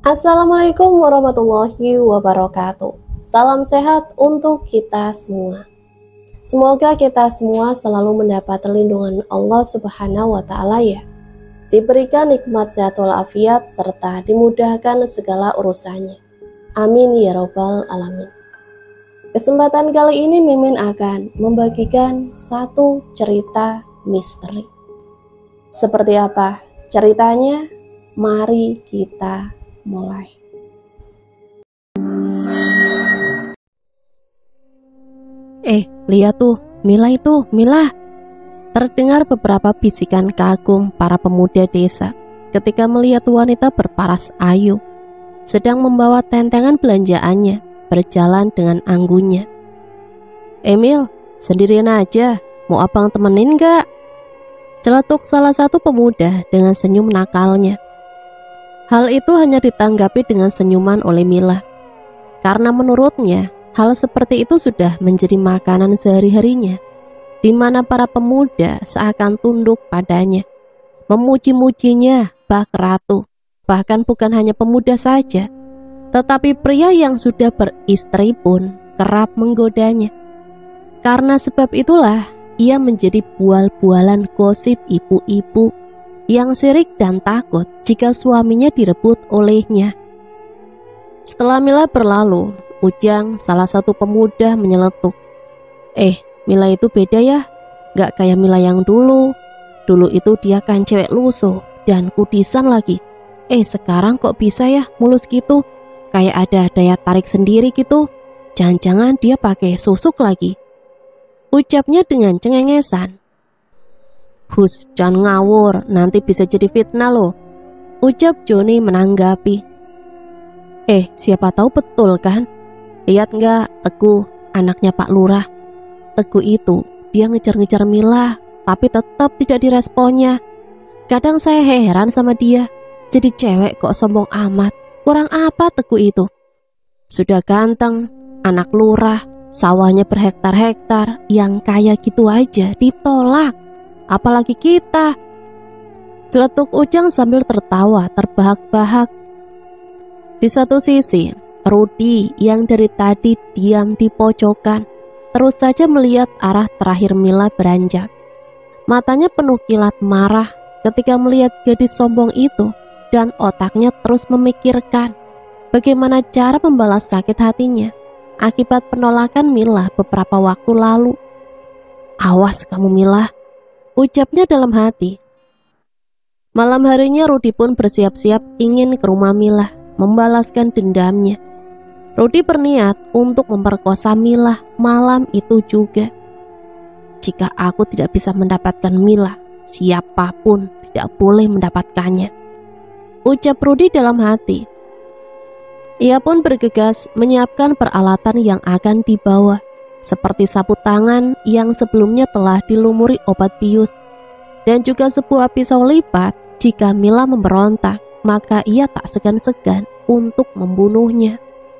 Assalamualaikum warahmatullahi wabarakatuh. Salam sehat untuk kita semua. Semoga kita semua selalu mendapat perlindungan Allah Subhanahu wa Ta'ala, ya. Diberikan nikmat sehat walafiat serta dimudahkan segala urusannya. Amin ya robbal alamin. Kesempatan kali ini Mimin akan membagikan satu cerita misteri. Seperti apa ceritanya? Mari kita mulai. Lihat tuh, Mila. Terdengar beberapa bisikan kagum para pemuda desa ketika melihat wanita berparas ayu sedang membawa tentengan belanjaannya berjalan dengan anggunnya. Mil, sendirian aja, mau abang temenin gak? Celetuk salah satu pemuda dengan senyum nakalnya. Hal itu hanya ditanggapi dengan senyuman oleh Mila, karena menurutnya hal seperti itu sudah menjadi makanan sehari-harinya, di mana para pemuda seakan tunduk padanya, memuji-mujinya bak ratu. Bahkan bukan hanya pemuda saja, tetapi pria yang sudah beristri pun kerap menggodanya. Karena sebab itulah ia menjadi bual-bualan gosip ibu-ibu yang sirik dan takut jika suaminya direbut olehnya. Setelah Mila berlalu, Ujang, salah satu pemuda, menyeletuk. Mila itu beda ya, gak kayak Mila yang dulu. Dulu itu dia kan cewek lusuh dan kudisan lagi. Sekarang kok bisa ya mulus gitu, kayak ada daya tarik sendiri gitu. Jangan-jangan dia pakai susuk lagi, ucapnya dengan cengengesan. Hus, jangan ngawur, nanti bisa jadi fitnah loh, ucap Joni menanggapi. Siapa tahu betul kan? Lihat nggak Teguh, anaknya Pak Lurah. Teguh itu, dia ngejar-ngejar Mila, tapi tetap tidak diresponnya. Kadang saya heran sama dia, jadi cewek kok sombong amat. Kurang apa Teguh itu? Sudah ganteng, anak lurah, sawahnya berhektar-hektar, yang kaya gitu aja ditolak. Apalagi kita. Celetuk Ujang sambil tertawa terbahak-bahak. Di satu sisi, Rudi yang dari tadi diam di pojokan terus saja melihat arah terakhir Mila beranjak. Matanya penuh kilat marah ketika melihat gadis sombong itu, dan otaknya terus memikirkan bagaimana cara membalas sakit hatinya akibat penolakan Mila beberapa waktu lalu. Awas kamu Mila, ucapnya dalam hati. Malam harinya Rudi pun bersiap-siap ingin ke rumah Mila membalaskan dendamnya. Rudi berniat untuk memperkosa Mila malam itu juga. Jika aku tidak bisa mendapatkan Mila, siapapun tidak boleh mendapatkannya, ucap Rudi dalam hati. Ia pun bergegas menyiapkan peralatan yang akan dibawa, seperti sapu tangan yang sebelumnya telah dilumuri obat bius, dan juga sebuah pisau lipat. Jika Mila memberontak, maka ia tak segan-segan untuk membunuhnya.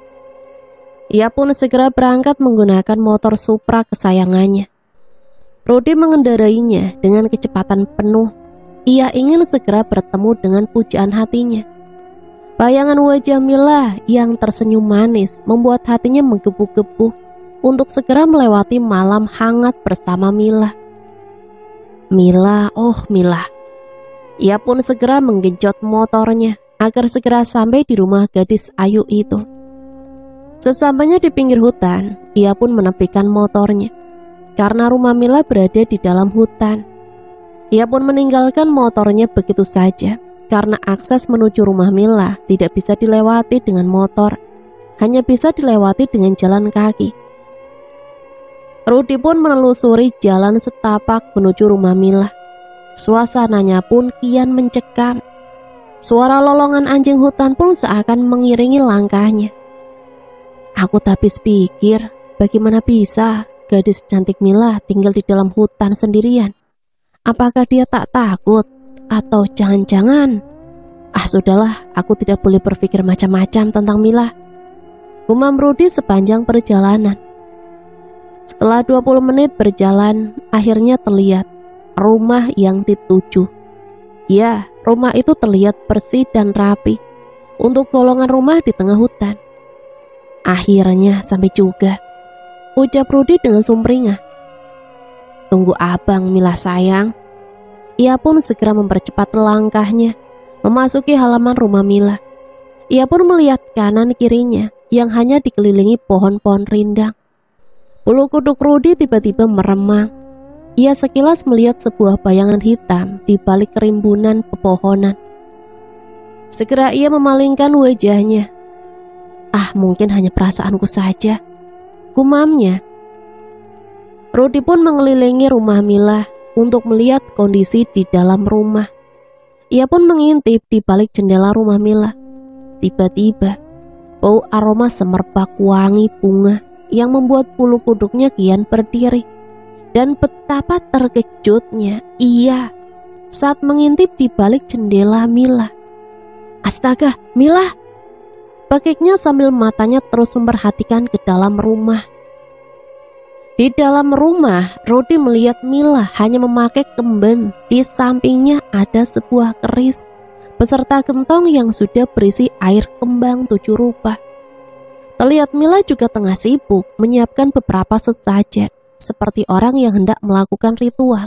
Ia pun segera berangkat menggunakan motor Supra kesayangannya. Rudi mengendarainya dengan kecepatan penuh. Ia ingin segera bertemu dengan pujaan hatinya. Bayangan wajah Mila yang tersenyum manis membuat hatinya menggebu-gebu untuk segera melewati malam hangat bersama Mila. Mila. Ia pun segera menggenjot motornya agar segera sampai di rumah gadis ayu itu. Sesampainya di pinggir hutan, ia pun menepikan motornya karena rumah Mila berada di dalam hutan. Ia pun meninggalkan motornya begitu saja karena akses menuju rumah Mila tidak bisa dilewati dengan motor, hanya bisa dilewati dengan jalan kaki. Rudi pun menelusuri jalan setapak menuju rumah Mila. Suasananya pun kian mencekam. Suara lolongan anjing hutan pun seakan mengiringi langkahnya. Aku tak habis pikir, bagaimana bisa gadis cantik Mila tinggal di dalam hutan sendirian? Apakah dia tak takut? Atau jangan-jangan... Sudahlah, aku tidak boleh berpikir macam-macam tentang Mila, gumam Rudi sepanjang perjalanan. Setelah 20 menit berjalan, akhirnya terlihat rumah yang dituju. Ya, rumah itu terlihat bersih dan rapi. untuk golongan rumah di tengah hutan. Akhirnya sampai juga, ucap Rudi dengan sumringah. Tunggu abang, Mila sayang. Ia pun segera mempercepat langkahnya, memasuki halaman rumah Mila. Ia pun melihat kanan kirinya yang hanya dikelilingi pohon-pohon rindang. Bulu kuduk Rudi tiba-tiba meremang. Ia sekilas melihat sebuah bayangan hitam di balik kerimbunan pepohonan. Segera ia memalingkan wajahnya. Mungkin hanya perasaanku saja, gumamnya. Rudi pun mengelilingi rumah Mila untuk melihat kondisi di dalam rumah. Ia pun mengintip di balik jendela rumah Mila. Tiba-tiba, bau aroma semerbak wangi bunga yang membuat bulu kuduknya kian berdiri. Dan betapa terkejutnya ia saat mengintip di balik jendela Mila. Astaga, Mila! Pakiknya sambil matanya terus memperhatikan ke dalam rumah. Di dalam rumah, Rudi melihat Mila hanya memakai kemben. Di sampingnya ada sebuah keris beserta gentong yang sudah berisi air kembang 7 rupa. Terlihat Mila juga tengah sibuk menyiapkan beberapa sesajen, seperti orang yang hendak melakukan ritual.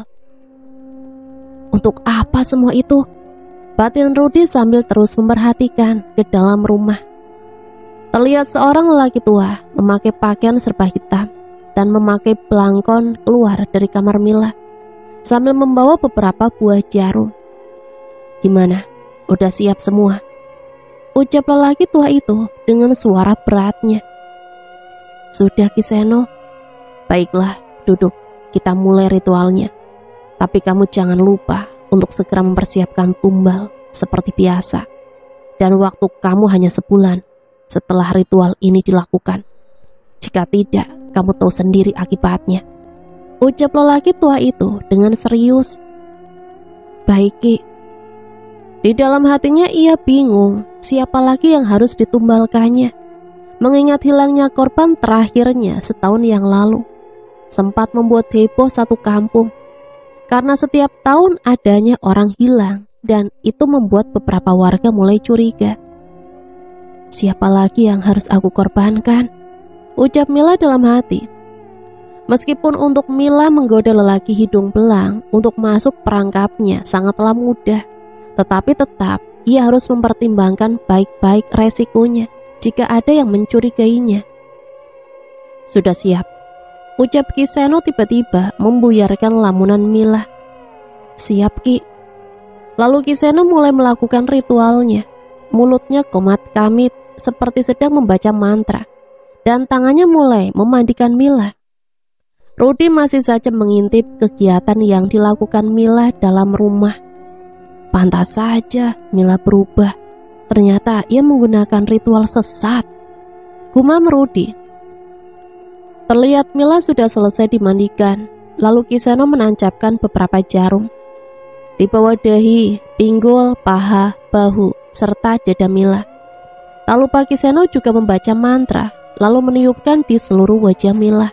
Untuk apa semua itu? Batin Rudi sambil terus memperhatikan ke dalam rumah. Terlihat seorang lelaki tua memakai pakaian serba hitam dan memakai belangkon keluar dari kamar Mila sambil membawa beberapa buah jarum. Gimana? Udah siap semua? Ucap lelaki tua itu dengan suara beratnya. Sudah, Kiseno. Baiklah, duduk. Kita mulai ritualnya. Tapi kamu jangan lupa untuk segera mempersiapkan tumbal seperti biasa. Dan waktu kamu hanya sebulan setelah ritual ini dilakukan. Jika tidak, kamu tahu sendiri akibatnya. Ucap lelaki tua itu dengan serius. Baik, Ki. Di dalam hatinya ia bingung siapa lagi yang harus ditumbalkannya. Mengingat hilangnya korban terakhirnya setahun yang lalu, sempat membuat heboh satu kampung. Karena setiap tahun adanya orang hilang, dan itu membuat beberapa warga mulai curiga. Siapa lagi yang harus aku korbankan? Ucap Mila dalam hati. Meskipun untuk Mila menggoda lelaki hidung belang untuk masuk perangkapnya sangatlah mudah, tetapi tetap ia harus mempertimbangkan baik-baik resikonya jika ada yang mencurigainya. Sudah siap, ucap Kiseno tiba-tiba membuyarkan lamunan Mila. Siap, Ki. Lalu Kiseno mulai melakukan ritualnya. Mulutnya komat kamit seperti sedang membaca mantra, dan tangannya mulai memandikan Mila. Rudi masih saja mengintip kegiatan yang dilakukan Mila dalam rumah. Pantas saja Mila berubah. Ternyata ia menggunakan ritual sesat, gumam Rudi. Terlihat Mila sudah selesai dimandikan. Lalu Kiseno menancapkan beberapa jarum di bawah dahi, pinggul, paha, bahu, serta dada Mila. Tak lupa Kiseno juga membaca mantra, lalu meniupkan di seluruh wajah Mila.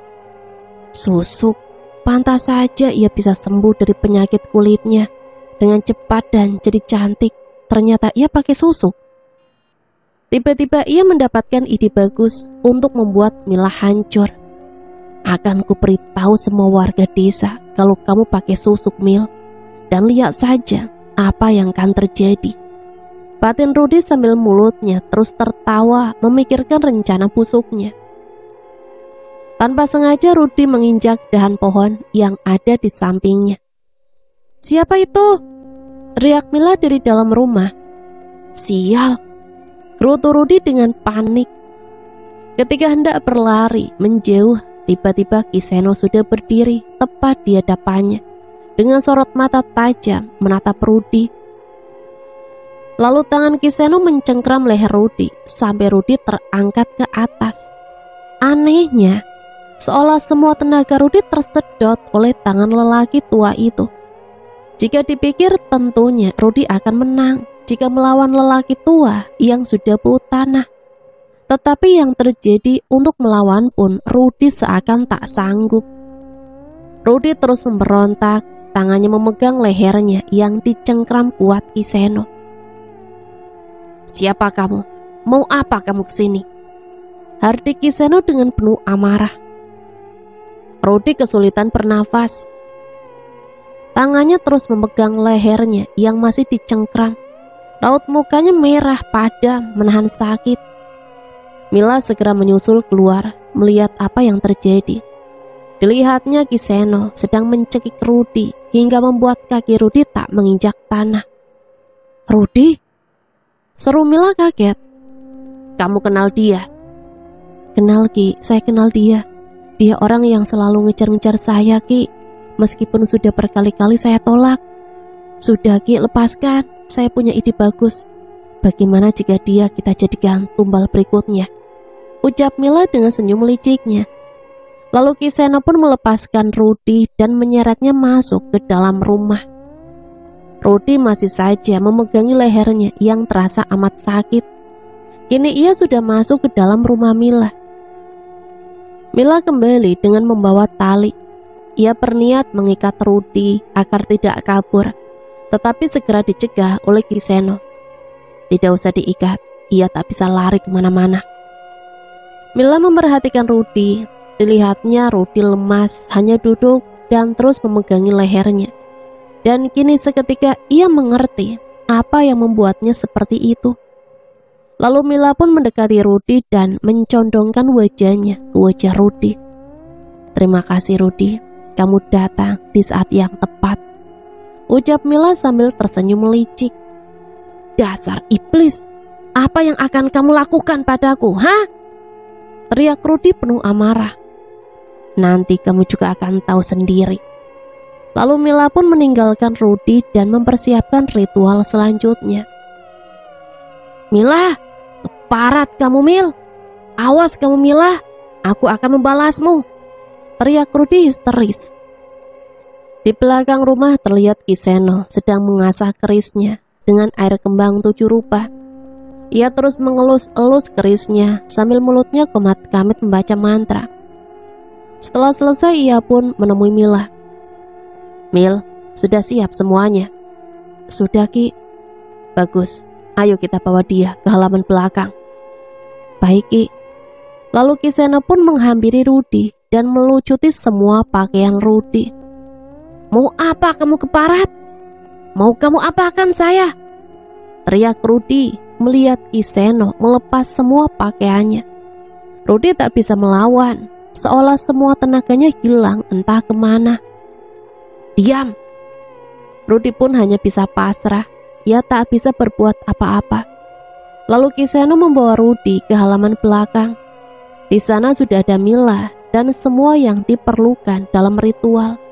Susuk, pantas saja ia bisa sembuh dari penyakit kulitnya dengan cepat dan jadi cantik. Ternyata ia pakai susuk. Tiba-tiba ia mendapatkan ide bagus untuk membuat Mila hancur. Akan kuberitahu semua warga desa kalau kamu pakai susuk, Mil. Dan lihat saja apa yang akan terjadi. Batin Rudi sambil mulutnya terus tertawa memikirkan rencana busuknya. Tanpa sengaja Rudi menginjak dahan pohon yang ada di sampingnya. Siapa itu? Teriak Mila dari dalam rumah. Sial, gerutu Rudi dengan panik. Ketika hendak berlari menjauh, tiba-tiba Kiseno sudah berdiri tepat di hadapannya dengan sorot mata tajam menatap Rudi. Lalu tangan Kiseno mencengkram leher Rudi sampai Rudi terangkat ke atas. Anehnya, seolah semua tenaga Rudi tersedot oleh tangan lelaki tua itu. Jika dipikir tentunya Rudi akan menang jika melawan lelaki tua yang sudah bau tanah. Tetapi yang terjadi untuk melawan pun Rudi seakan tak sanggup. Rudi terus memberontak, tangannya memegang lehernya yang dicengkram kuat Kiseno. Siapa kamu? Mau apa kamu kesini? Hardik Kiseno dengan penuh amarah. Rudy kesulitan bernafas. Tangannya terus memegang lehernya yang masih dicengkram. Raut mukanya merah padam menahan sakit. Mila segera menyusul keluar melihat apa yang terjadi. Dilihatnya Kiseno sedang mencekik Rudy hingga membuat kaki Rudy tak menginjak tanah. Rudy? Seru Mila kaget. Kamu kenal dia? Kenal Ki, saya kenal dia. Dia orang yang selalu ngejar-ngejar saya Ki. Meskipun sudah berkali-kali saya tolak. Sudah Ki, lepaskan. Saya punya ide bagus. Bagaimana jika dia kita jadikan tumbal berikutnya? Ucap Mila dengan senyum liciknya. Lalu Kiseno pun melepaskan Rudy dan menyeretnya masuk ke dalam rumah. Rudy masih saja memegangi lehernya yang terasa amat sakit. Kini ia sudah masuk ke dalam rumah Mila. Mila kembali dengan membawa tali. Ia berniat mengikat Rudy agar tidak kabur, tetapi segera dicegah oleh Kiseno. Tidak usah diikat, ia tak bisa lari kemana-mana. Mila memperhatikan Rudy. Dilihatnya Rudy lemas, hanya duduk dan terus memegangi lehernya. Dan kini seketika ia mengerti apa yang membuatnya seperti itu. Lalu Mila pun mendekati Rudy dan mencondongkan wajahnya ke wajah Rudy. Terima kasih Rudy, kamu datang di saat yang tepat. Ucap Mila sambil tersenyum licik. Dasar iblis, apa yang akan kamu lakukan padaku, ha? Teriak Rudy penuh amarah. Nanti kamu juga akan tahu sendiri. Lalu Mila pun meninggalkan Rudy dan mempersiapkan ritual selanjutnya. Mila, keparat kamu Mil. Awas kamu Mila, aku akan membalasmu. Teriak Rudy histeris. Di belakang rumah terlihat Kiseno sedang mengasah kerisnya dengan air kembang 7 rupa. Ia terus mengelus-elus kerisnya sambil mulutnya komat-kamit membaca mantra. Setelah selesai ia pun menemui Mila. Mil, sudah siap semuanya? Sudah Ki. Bagus, ayo kita bawa dia ke halaman belakang. Baik Ki. Lalu Kiseno pun menghampiri Rudy dan melucuti semua pakaian Rudy. Mau apa kamu keparat? Mau kamu apakan saya? Teriak Rudy melihat Kiseno melepas semua pakaiannya. Rudy tak bisa melawan, seolah semua tenaganya hilang entah kemana. Diam! Rudy pun hanya bisa pasrah, ia tak bisa berbuat apa-apa. Lalu Kiseno membawa Rudy ke halaman belakang. Di sana sudah ada Mila dan semua yang diperlukan dalam ritual.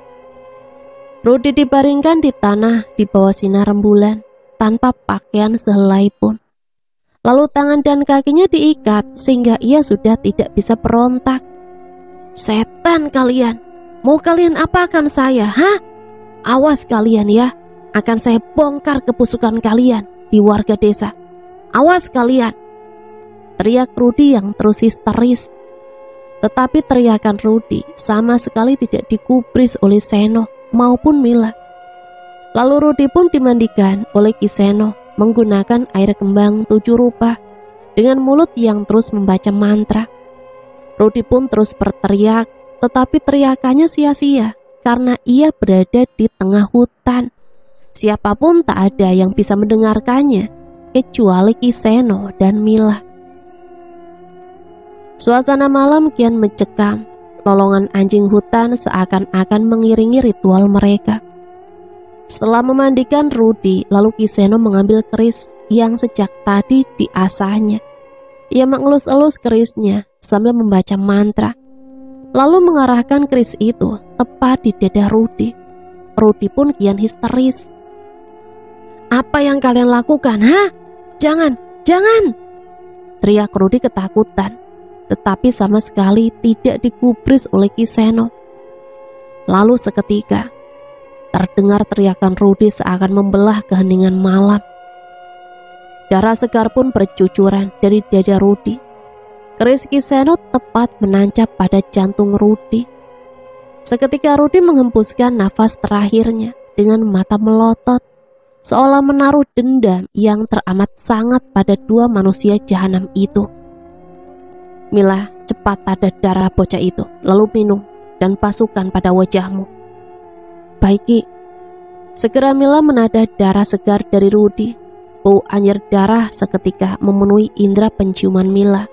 Rudy dibaringkan di tanah di bawah sinar rembulan, tanpa pakaian sehelai pun. Lalu tangan dan kakinya diikat sehingga ia sudah tidak bisa berontak. Setan kalian, mau kalian apakan saya, ha? Awas kalian ya, akan saya bongkar kebusukan kalian di warga desa. Awas kalian! Teriak Rudy yang terus histeris. Tetapi teriakan Rudy sama sekali tidak digubris oleh Seno maupun Mila. Lalu Rudy pun dimandikan oleh Kiseno menggunakan air kembang 7 rupa dengan mulut yang terus membaca mantra. Rudy pun terus berteriak, tetapi teriakannya sia-sia karena ia berada di tengah hutan. Siapapun tak ada yang bisa mendengarkannya kecuali Kiseno dan Mila. Suasana malam kian mencekam. Lolongan anjing hutan seakan-akan mengiringi ritual mereka. Setelah memandikan Rudy, lalu Kiseno mengambil keris yang sejak tadi diasahnya. Ia mengelus-elus kerisnya sambil membaca mantra, lalu mengarahkan keris itu tepat di dada Rudy. Rudy pun kian histeris. Apa yang kalian lakukan, ha? Jangan, jangan! Teriak Rudy ketakutan, tetapi sama sekali tidak digubris oleh Kiseno. Lalu seketika terdengar teriakan Rudy seakan membelah keheningan malam. Darah segar pun bercucuran dari dada Rudy. Keris Kiseno tepat menancap pada jantung Rudy. Seketika Rudy menghembuskan nafas terakhirnya dengan mata melotot. seolah menaruh dendam yang teramat sangat pada dua manusia jahanam itu. Mila, cepat tada darah bocah itu, lalu minum dan basuhkan pada wajahmu. Baik, Ki. Segera Mila menadah darah segar dari Rudi. Bau anyir darah seketika memenuhi indera penciuman Mila.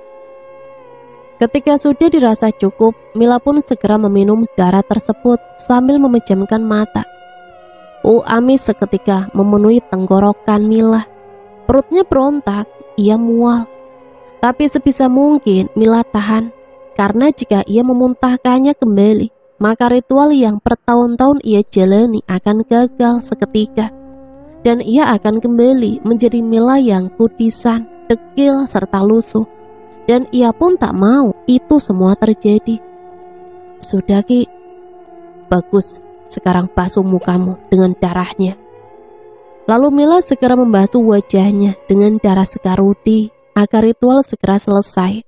Ketika sudah dirasa cukup, Mila pun segera meminum darah tersebut sambil memejamkan mata. Bau amis seketika memenuhi tenggorokan Mila. Perutnya berontak, ia mual. Tapi sebisa mungkin Mila tahan, karena jika ia memuntahkannya kembali, maka ritual yang bertahun-tahun ia jalani akan gagal seketika. Dan ia akan kembali menjadi Mila yang kudisan, dekil, serta lusuh. Dan ia pun tak mau itu semua terjadi. Sudah, Ki. Bagus, sekarang basuh mukamu dengan darahnya. Lalu Mila segera membasuh wajahnya dengan darah segar Rudi agar ritual segera selesai.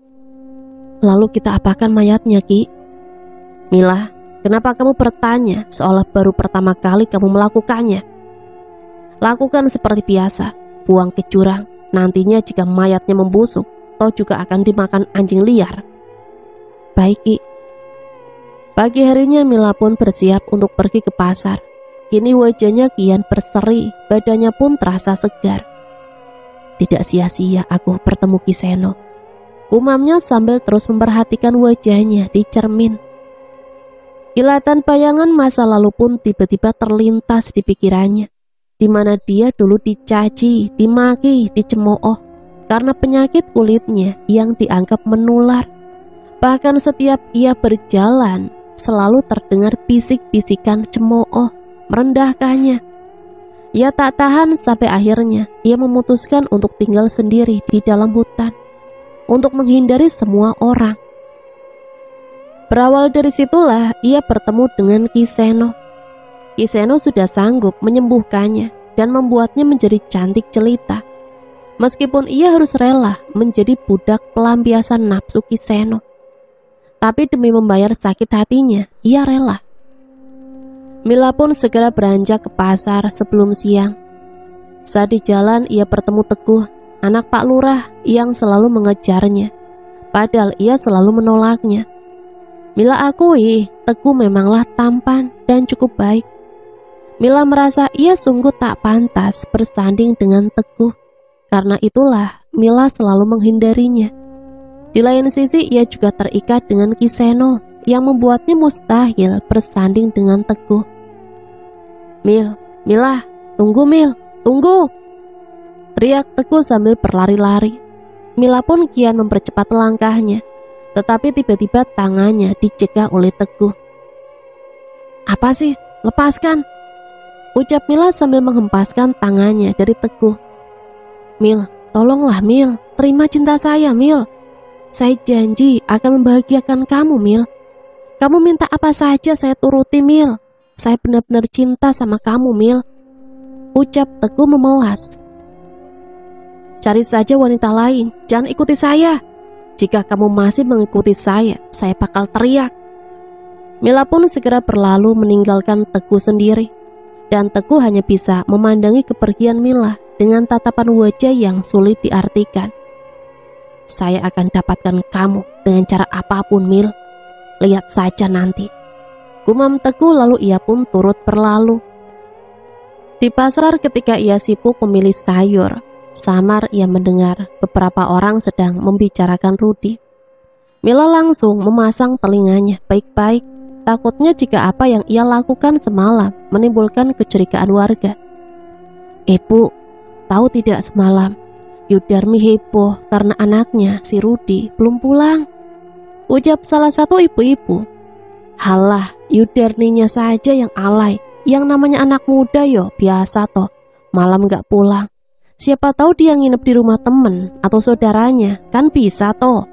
Lalu kita apakan mayatnya, Ki? Mila, kenapa kamu bertanya seolah baru pertama kali kamu melakukannya? Lakukan seperti biasa, buang ke jurang. Nantinya jika mayatnya membusuk, toh juga akan dimakan anjing liar. Baik, Ki. Pagi harinya Mila pun bersiap untuk pergi ke pasar. Kini wajahnya kian berseri, badannya pun terasa segar. Tidak sia-sia aku bertemu Ki Seno, gumamnya sambil terus memperhatikan wajahnya di cermin. Kilatan bayangan masa lalu pun tiba-tiba terlintas di pikirannya, di mana dia dulu dicaci, dimaki, dicemooh karena penyakit kulitnya yang dianggap menular. Bahkan setiap ia berjalan selalu terdengar bisik-bisikan cemooh merendahkannya. Ia tak tahan sampai akhirnya ia memutuskan untuk tinggal sendiri di dalam hutan untuk menghindari semua orang. Berawal dari situlah ia bertemu dengan Ki Seno. Ki Seno sudah sanggup menyembuhkannya dan membuatnya menjadi cantik jelita. Meskipun ia harus rela menjadi budak pelampiasan nafsu Ki Seno, tapi demi membayar sakit hatinya, ia rela. Mila pun segera beranjak ke pasar sebelum siang. Saat di jalan ia bertemu Teguh, anak Pak Lurah yang selalu mengejarnya, padahal ia selalu menolaknya. Mila akui Teguh memanglah tampan dan cukup baik. Mila merasa ia sungguh tak pantas bersanding dengan Teguh. Karena itulah Mila selalu menghindarinya. Di lain sisi ia juga terikat dengan Ki Seno yang membuatnya mustahil bersanding dengan Teguh. Mila, tunggu Mil, tunggu! Teriak Teguh sambil berlari-lari. Mila pun kian mempercepat langkahnya, tetapi tiba-tiba tangannya dicegah oleh Teguh. Apa sih? Lepaskan! Ucap Mila sambil menghempaskan tangannya dari Teguh. Mil, tolonglah Mil, terima cinta saya Mil. Saya janji akan membahagiakan kamu Mil. Kamu minta apa saja saya turuti Mil. Saya benar-benar cinta sama kamu Mil. Ucap Teguh memelas. Cari saja wanita lain, jangan ikuti saya. Jika kamu masih mengikuti saya bakal teriak. Mila pun segera berlalu meninggalkan Teguh sendiri. Dan Teguh hanya bisa memandangi kepergian Mila dengan tatapan wajah yang sulit diartikan. Saya akan dapatkan kamu dengan cara apapun Mil. Lihat saja nanti. Gumam Teguh lalu ia pun turut berlalu. Di pasar ketika ia sibuk memilih sayur, samar ia mendengar beberapa orang sedang membicarakan Rudi. Mila langsung memasang telinganya baik-baik, takutnya jika apa yang ia lakukan semalam menimbulkan kecurigaan warga. Bu, tahu tidak semalam Yudarmi heboh karena anaknya si Rudi belum pulang. Ucap salah satu ibu-ibu. Halah, Yudarninya saja yang alay. Yang namanya anak muda yo biasa toh, malam gak pulang. Siapa tahu dia nginep di rumah temen atau saudaranya, kan bisa toh.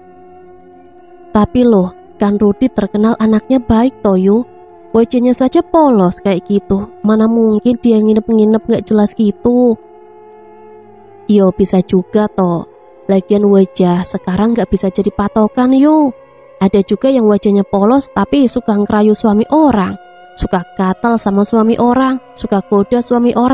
Tapi loh, kan Rudi terkenal anaknya baik toh Yu. Wajahnya saja polos kayak gitu, mana mungkin dia nginep-nginep gak jelas gitu. Yo bisa juga toh. Lagian wajah sekarang gak bisa jadi patokan yo. Ada juga yang wajahnya polos tapi suka ngerayu suami orang, suka gatal sama suami orang, suka goda suami orang.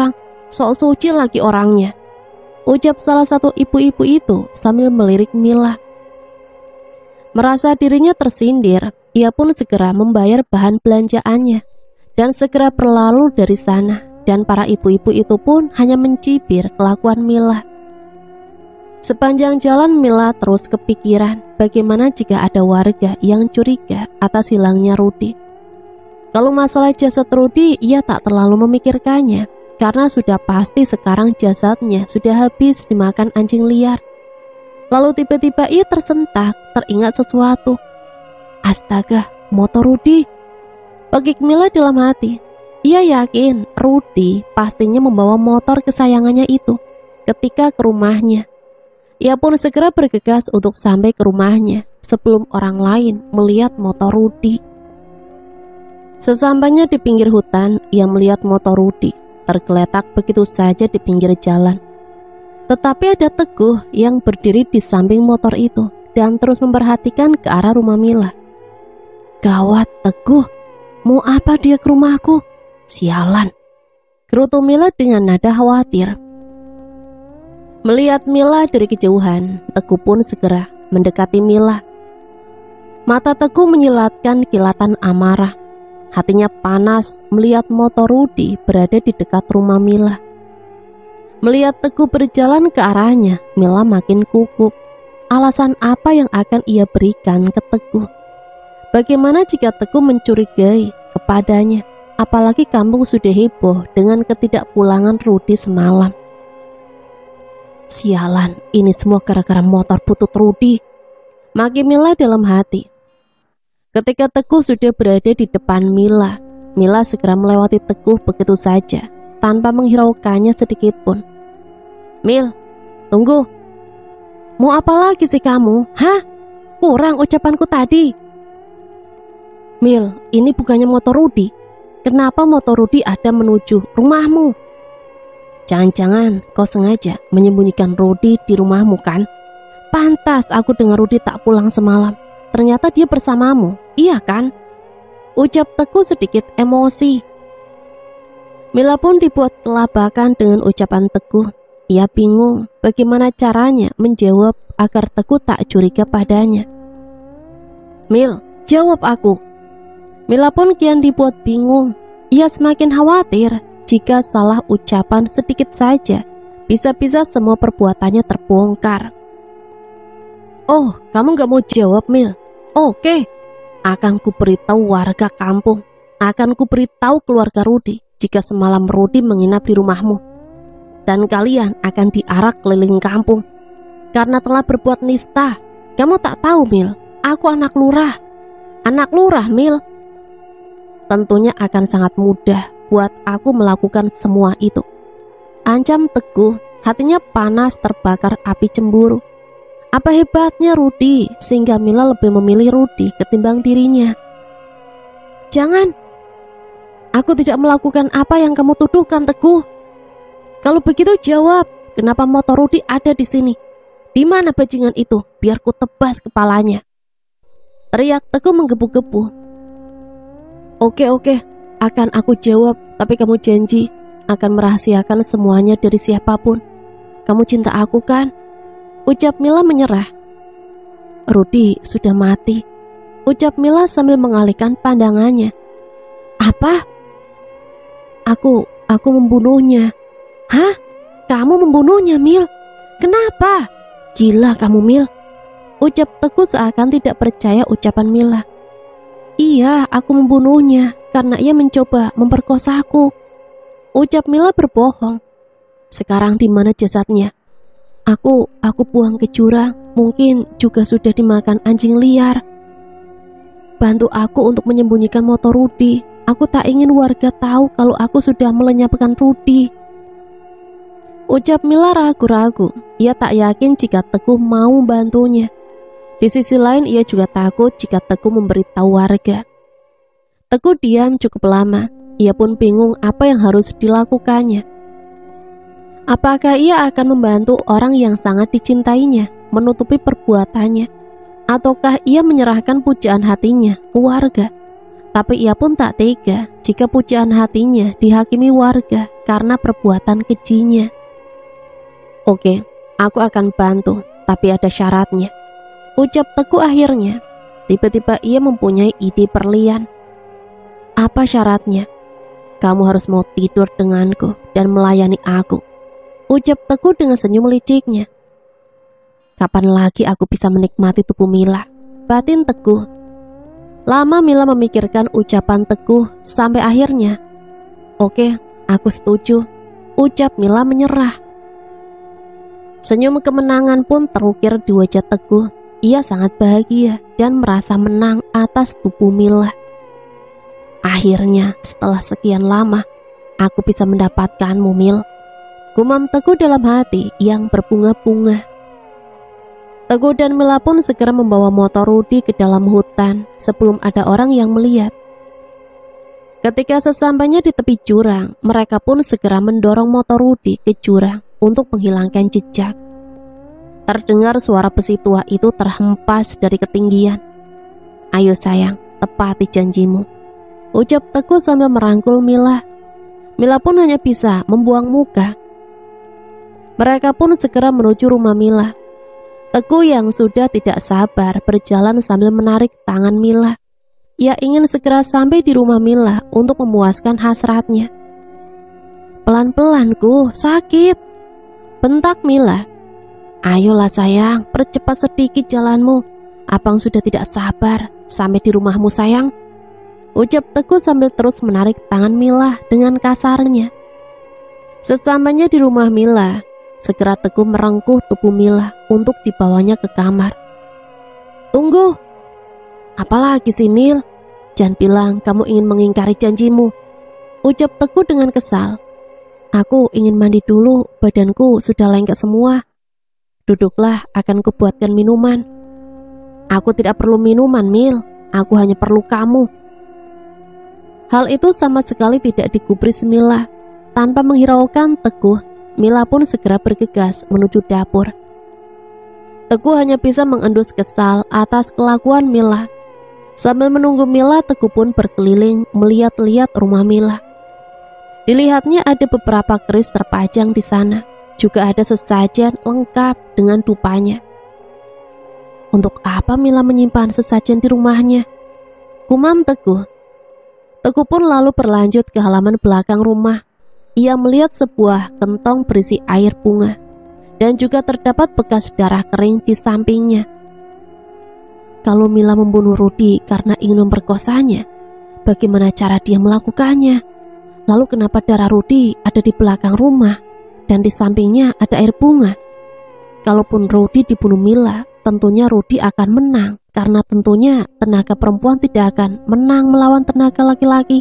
sok suci lagi orangnya, ucap salah satu ibu-ibu itu sambil melirik Mila. Merasa dirinya tersindir, ia pun segera membayar bahan belanjaannya dan segera berlalu dari sana. Dan para ibu-ibu itu pun hanya mencibir kelakuan Mila. Sepanjang jalan Mila terus kepikiran bagaimana jika ada warga yang curiga atas hilangnya Rudy. Kalau masalah jasad Rudy, ia tak terlalu memikirkannya karena sudah pasti sekarang jasadnya sudah habis dimakan anjing liar. Lalu tiba-tiba ia tersentak, teringat sesuatu. Astaga, motor Rudy. Pagik Mila dalam hati. Ia yakin Rudy pastinya membawa motor kesayangannya itu ketika ke rumahnya. Ia pun segera bergegas untuk sampai ke rumahnya sebelum orang lain melihat motor Rudy. Sesampainya di pinggir hutan, ia melihat motor Rudy tergeletak begitu saja di pinggir jalan. Tetapi ada Teguh yang berdiri di samping motor itu dan terus memperhatikan ke arah rumah Mila. Gawat, Teguh, mau apa dia ke rumahku? Sialan, gerutu Mila dengan nada khawatir. Melihat Mila dari kejauhan, Teguh pun segera mendekati Mila. Mata Teguh menyilatkan kilatan amarah. Hatinya panas melihat motor Rudy berada di dekat rumah Mila. Melihat Teguh berjalan ke arahnya, Mila makin gugup. Alasan apa yang akan ia berikan ke Teguh? Bagaimana jika Teguh mencurigai kepadanya? Apalagi kampung sudah heboh dengan ketidakpulangan Rudy semalam. Sialan, ini semua gara-gara motor butut Rudy, maki Mila dalam hati. Ketika Teguh sudah berada di depan Mila, Mila segera melewati Teguh begitu saja, tanpa menghiraukannya sedikit pun. Mil, tunggu. Mau apa lagi sih kamu? Hah? Kurang ucapanku tadi. Mil, ini bukannya motor Rudy. Kenapa motor Rudy ada menuju rumahmu? Jangan-jangan kau sengaja menyembunyikan Rudy di rumahmu kan? Pantas aku dengar Rudy tak pulang semalam. Ternyata dia bersamamu, iya kan? Ucap Teguh sedikit emosi. Mila pun dibuat kelabakan dengan ucapan Teguh. Ia bingung bagaimana caranya menjawab agar Teguh tak curiga padanya. Mil, jawab aku. Mila pun kian dibuat bingung. Ia semakin khawatir jika salah ucapan sedikit saja, bisa-bisa semua perbuatannya terbongkar. Oh, kamu gak mau jawab, Mil? Oke, akan kuberitahu warga kampung. Akan kuberitahu keluarga Rudy jika semalam Rudy menginap di rumahmu. Dan kalian akan diarak keliling kampung karena telah berbuat nista. Kamu tak tahu, Mil, aku anak lurah. Anak lurah, Mil. Tentunya akan sangat mudah buat aku melakukan semua itu, ancam Teguh. Hatinya panas terbakar api cemburu. Apa hebatnya Rudy sehingga Mila lebih memilih Rudy ketimbang dirinya? Jangan. Aku tidak melakukan apa yang kamu tuduhkan, Teguh. Kalau begitu jawab, kenapa motor Rudy ada di sini? Di mana bajingan itu? Biar ku tebas kepalanya. Teriak Teguh menggebu-gebu. Oke, akan aku jawab, tapi kamu janji akan merahasiakan semuanya dari siapapun. Kamu cinta aku kan? Ucap Mila menyerah. Rudy sudah mati, ucap Mila sambil mengalihkan pandangannya. Apa? Aku membunuhnya. Hah? Kamu membunuhnya, Mil? Kenapa? Gila kamu, Mil. Ucap Teguh seakan tidak percaya ucapan Mila. Iya, aku membunuhnya karena ia mencoba memperkosaku. Ucap Mila berbohong. Sekarang di mana jasadnya? Aku buang ke jurang. Mungkin juga sudah dimakan anjing liar. Bantu aku untuk menyembunyikan motor Rudy. Aku tak ingin warga tahu kalau aku sudah melenyapkan Rudy. Ucap Mila ragu-ragu. Ia tak yakin jika Teguh mau membantunya. Di sisi lain ia juga takut jika Teguh memberitahu warga. Teguh diam cukup lama. Ia pun bingung apa yang harus dilakukannya. Apakah ia akan membantu orang yang sangat dicintainya menutupi perbuatannya, ataukah ia menyerahkan pujaan hatinya ke warga Tapi ia pun tak tega jika pujaan hatinya dihakimi warga karena perbuatan kejinya. Oke, aku akan bantu, tapi ada syaratnya, ucap Teguh akhirnya. Tiba-tiba ia mempunyai ide berlian. Apa syaratnya? Kamu harus mau tidur denganku dan melayani aku, ucap Teguh dengan senyum liciknya. Kapan lagi aku bisa menikmati tubuh Mila, batin Teguh. Lama Mila memikirkan ucapan Teguh sampai akhirnya, oke, aku setuju, ucap Mila menyerah. Senyum kemenangan pun terukir di wajah Teguh. Ia sangat bahagia dan merasa menang atas tubuh Mila. Akhirnya setelah sekian lama, aku bisa mendapatkanmu, Mil, gumam Teguh dalam hati yang berbunga-bunga. Teguh dan Mila pun segera membawa motor Rudi ke dalam hutan sebelum ada orang yang melihat. Ketika sesampainya di tepi jurang, mereka pun segera mendorong motor Rudi ke jurang untuk menghilangkan jejak. Terdengar suara besi tua itu terhempas dari ketinggian. Ayo sayang, tepati janjimu, ucap Teguh sambil merangkul Mila. Mila pun hanya bisa membuang muka. Mereka pun segera menuju rumah Mila. Teguh yang sudah tidak sabar berjalan sambil menarik tangan Mila. Ia ingin segera sampai di rumah Mila untuk memuaskan hasratnya. Pelan-pelan Ku, sakit, bentak Mila. Ayolah sayang, percepat sedikit jalanmu. Abang sudah tidak sabar sampai di rumahmu sayang, ucap Teguh sambil terus menarik tangan Mila dengan kasarnya. Sesampainya di rumah Mila, segera Teguh merengkuh tubuh Mila untuk dibawanya ke kamar. Tunggu, apalagi sih Mil? Jangan bilang kamu ingin mengingkari janjimu, ucap Teguh dengan kesal. Aku ingin mandi dulu, badanku sudah lengket semua. Duduklah, akan kubuatkan minuman. Aku tidak perlu minuman, Mil, aku hanya perlu kamu. Hal itu sama sekali tidak digubris Mila. Tanpa menghiraukan Teguh, Mila pun segera bergegas menuju dapur. Teguh hanya bisa mengendus kesal atas kelakuan Mila. Sambil menunggu Mila, Teguh pun berkeliling melihat-lihat rumah Mila. Dilihatnya ada beberapa keris terpajang di sana. Juga ada sesajen lengkap dengan dupanya. Untuk apa Mila menyimpan sesajen di rumahnya? Gumam Teguh. Teguh pun lalu berlanjut ke halaman belakang rumah. Ia melihat sebuah kentong berisi air bunga dan juga terdapat bekas darah kering di sampingnya. Kalau Mila membunuh Rudi karena ingin memperkosanya, bagaimana cara dia melakukannya? Lalu kenapa darah Rudi ada di belakang rumah dan di sampingnya ada air bunga? Kalaupun Rudi dibunuh Mila, tentunya Rudi akan menang, karena tentunya tenaga perempuan tidak akan menang melawan tenaga laki-laki.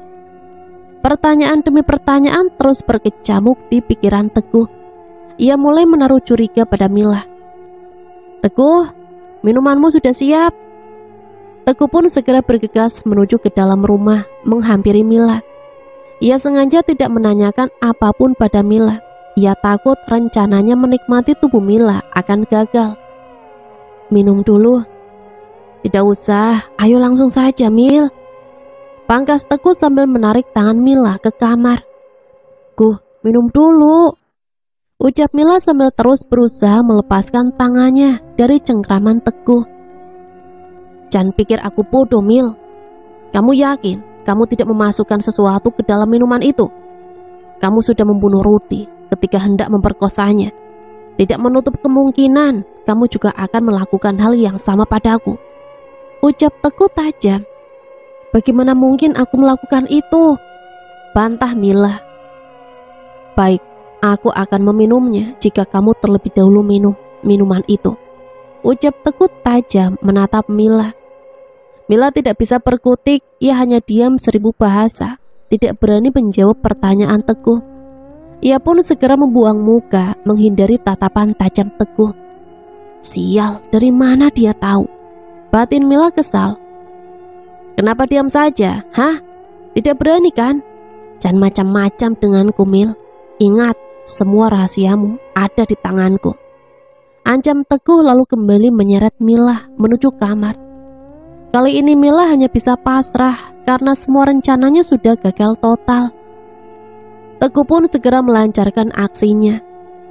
Pertanyaan demi pertanyaan terus berkecamuk di pikiran Teguh. Ia mulai menaruh curiga pada Mila. Teguh, minumanmu sudah siap. Teguh pun segera bergegas menuju ke dalam rumah, menghampiri Mila. Ia sengaja tidak menanyakan apapun pada Mila. Ia takut rencananya menikmati tubuh Mila akan gagal. Minum dulu. Tidak usah, ayo langsung saja Mil, pangkas Teguh sambil menarik tangan Mila ke kamar. Guh, minum dulu, ucap Mila sambil terus berusaha melepaskan tangannya dari cengkraman Teguh. Jangan pikir aku bodoh Mil. Kamu yakin kamu tidak memasukkan sesuatu ke dalam minuman itu? Kamu sudah membunuh Rudi ketika hendak memperkosanya. Tidak menutup kemungkinan kamu juga akan melakukan hal yang sama padaku, ucap Teguh tajam. Bagaimana mungkin aku melakukan itu? Bantah Mila. Baik, aku akan meminumnya jika kamu terlebih dahulu minum minuman itu, ucap Teguh tajam menatap Mila. Mila tidak bisa berkutik, ia hanya diam 1000 bahasa, tidak berani menjawab pertanyaan Teguh. Ia pun segera membuang muka, menghindari tatapan tajam Teguh. Sial, dari mana dia tahu? Batin Mila kesal. Kenapa diam saja? Hah? Tidak berani kan? Jangan macam-macam denganku Mil. Ingat, semua rahasiamu ada di tanganku, ancam Teguh lalu kembali menyeret Mila menuju kamar. Kali ini Mila hanya bisa pasrah karena semua rencananya sudah gagal total. Teguh pun segera melancarkan aksinya.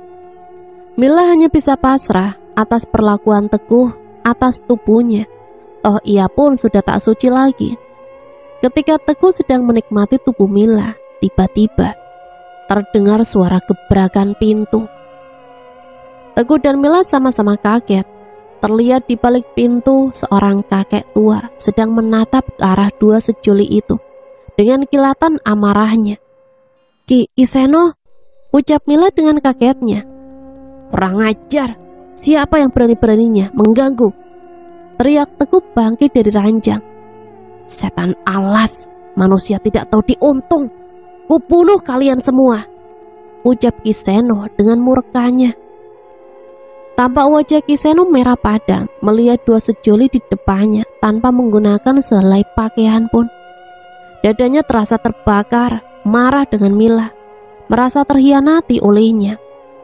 Mila hanya bisa pasrah atas perlakuan Teguh, atas tubuhnya. Toh ia pun sudah tak suci lagi. Ketika Teguh sedang menikmati tubuh Mila, tiba-tiba terdengar suara gebrakan pintu. Teguh dan Mila sama-sama kaget. Terlihat di balik pintu seorang kakek tua sedang menatap ke arah dua sejoli itu dengan kilatan amarahnya. Ki Seno, ucap Mila dengan kagetnya. Kurang ajar, siapa yang berani-beraninya mengganggu? Teriak Teguh bangkit dari ranjang. Setan alas, manusia tidak tahu diuntung. Kubunuh kalian semua, ucap Ki Seno dengan murkanya. Tampak wajah Ki Seno merah padam melihat dua sejoli di depannya tanpa menggunakan sehelai pakaian pun. Dadanya terasa terbakar, marah dengan Mila, merasa terhianati olehnya.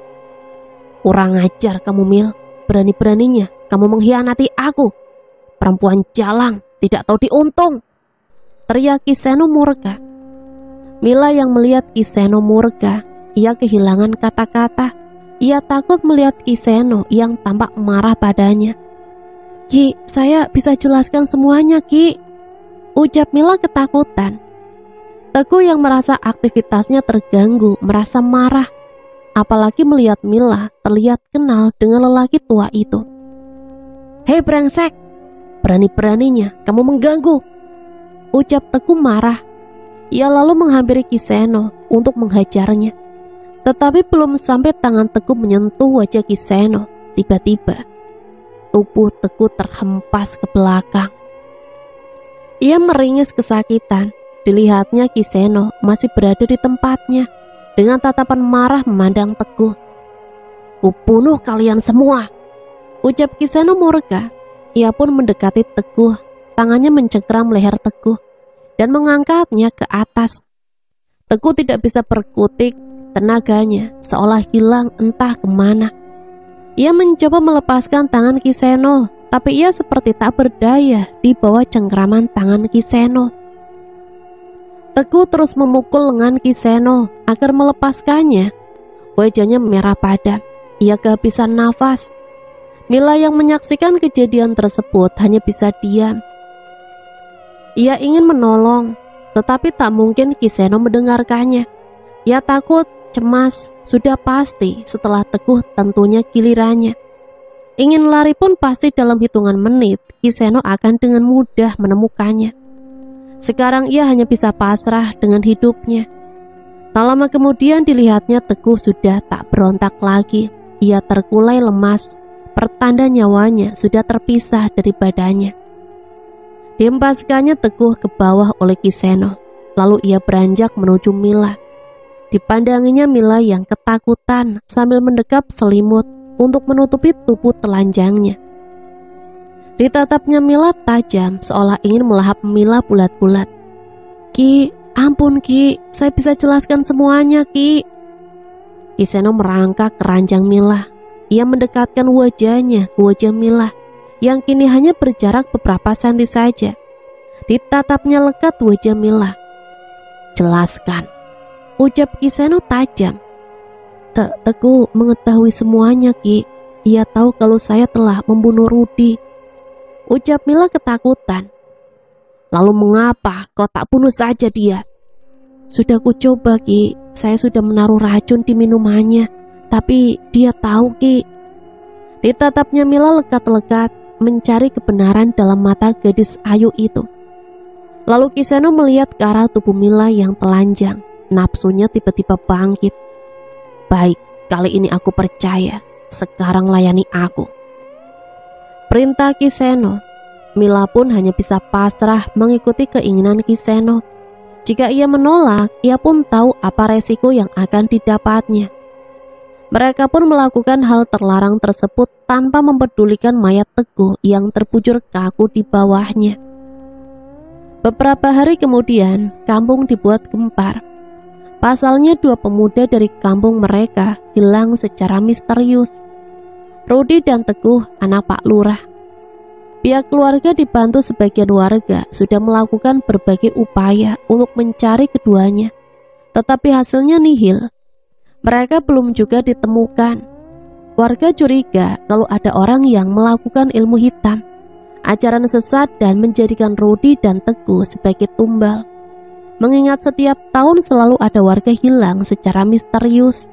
Kurang ajar kamu Mil, berani-beraninya kamu mengkhianati aku. Perempuan jalang, tidak tahu diuntung, teriak Ki Seno murka. Mila yang melihat Ki Seno murka, ia kehilangan kata-kata. Ia takut melihat Ki Seno yang tampak marah padanya. Ki, saya bisa jelaskan semuanya Ki, ucap Mila ketakutan. Teguh yang merasa aktivitasnya terganggu, merasa marah. Apalagi melihat Mila terlihat kenal dengan lelaki tua itu. Hei brengsek, berani-beraninya kamu mengganggu, ucap Teguh marah. Ia lalu menghampiri Ki Seno untuk menghajarnya. Tetapi belum sampai tangan Teguh menyentuh wajah Ki Seno, tiba-tiba tubuh Teguh terhempas ke belakang. Ia meringis kesakitan. Dilihatnya Ki Seno masih berada di tempatnya dengan tatapan marah memandang Teguh. Kubunuh kalian semua, ucap Ki Seno murka. Ia pun mendekati Teguh, tangannya mencengkram leher Teguh dan mengangkatnya ke atas. Teguh tidak bisa berkutik. Tenaganya seolah hilang entah kemana. Ia mencoba melepaskan tangan Ki Seno, tapi ia seperti tak berdaya di bawah cengkraman tangan Ki Seno. Teguh terus memukul lengan Ki Seno agar melepaskannya. Wajahnya merah padam, ia kehabisan nafas. Mila yang menyaksikan kejadian tersebut hanya bisa diam. Ia ingin menolong, tetapi tak mungkin Ki Seno mendengarkannya. Ia takut, cemas, sudah pasti setelah Teguh tentunya gilirannya. Ingin lari pun pasti dalam hitungan menit Ki Seno akan dengan mudah menemukannya. Sekarang ia hanya bisa pasrah dengan hidupnya. Tak lama kemudian dilihatnya Teguh sudah tak berontak lagi. Ia terkulai lemas, pertanda nyawanya sudah terpisah dari badannya. Dihempaskannya Teguh ke bawah oleh Ki Seno. Lalu ia beranjak menuju Mila. Dipandanginya Mila yang ketakutan sambil mendekap selimut untuk menutupi tubuh telanjangnya. Ditatapnya Mila tajam seolah ingin melahap Mila bulat-bulat. Ki, ampun Ki, saya bisa jelaskan semuanya Ki. Ki Seno merangkak ke ranjang Mila. Ia mendekatkan wajahnya ke wajah Mila yang kini hanya berjarak beberapa senti saja. Ditatapnya lekat wajah Mila. Jelaskan, ucap Ki Seno tajam. Teguh mengetahui semuanya Ki. Ia tahu kalau saya telah membunuh Rudi, ucap Mila ketakutan. Lalu mengapa kau tak bunuh saja dia? Sudah kucoba Ki, saya sudah menaruh racun di minumannya, tapi dia tahu Ki. Ditatapnya Mila lekat-lekat mencari kebenaran dalam mata gadis ayu itu. Lalu Ki Seno melihat ke arah tubuh Mila yang telanjang. Nafsunya tiba-tiba bangkit. Baik, kali ini aku percaya. Sekarang layani aku, perintah Ki Seno. Mila pun hanya bisa pasrah mengikuti keinginan Ki Seno. Jika ia menolak, ia pun tahu apa resiko yang akan didapatnya. Mereka pun melakukan hal terlarang tersebut tanpa mempedulikan mayat Teguh yang terbujur kaku di bawahnya. Beberapa hari kemudian, kampung dibuat gempar. Pasalnya dua pemuda dari kampung mereka hilang secara misterius. Rudi dan Teguh, anak Pak Lurah. Pihak keluarga dibantu sebagian warga sudah melakukan berbagai upaya untuk mencari keduanya, tetapi hasilnya nihil. Mereka belum juga ditemukan. Warga curiga kalau ada orang yang melakukan ilmu hitam, ajaran sesat, dan menjadikan Rudy dan Teguh sebagai tumbal. Mengingat setiap tahun selalu ada warga hilang secara misterius.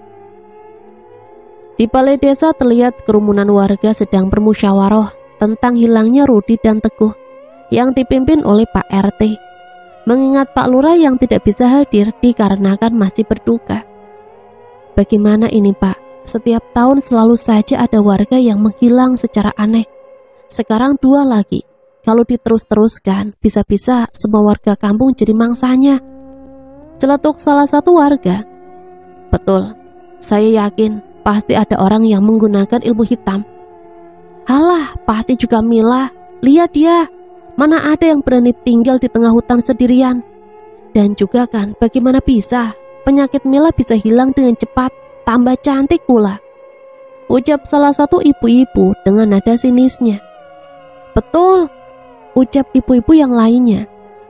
Di balai desa terlihat kerumunan warga sedang bermusyawarah tentang hilangnya Rudy dan Teguh yang dipimpin oleh Pak RT. Mengingat Pak Lurah yang tidak bisa hadir dikarenakan masih berduka. Bagaimana ini Pak? Setiap tahun selalu saja ada warga yang menghilang secara aneh. Sekarang 2 lagi. Kalau diterus-teruskan, bisa-bisa semua warga kampung jadi mangsanya. Celetuk salah satu warga. Betul, saya yakin pasti ada orang yang menggunakan ilmu hitam. Halah, pasti juga Mila. Lihat dia, mana ada yang berani tinggal di tengah hutan sendirian. Dan juga kan, bagaimana bisa penyakit Mila bisa hilang dengan cepat, tambah cantik pula, ucap salah satu ibu-ibu dengan nada sinisnya. Betul, ucap ibu-ibu yang lainnya.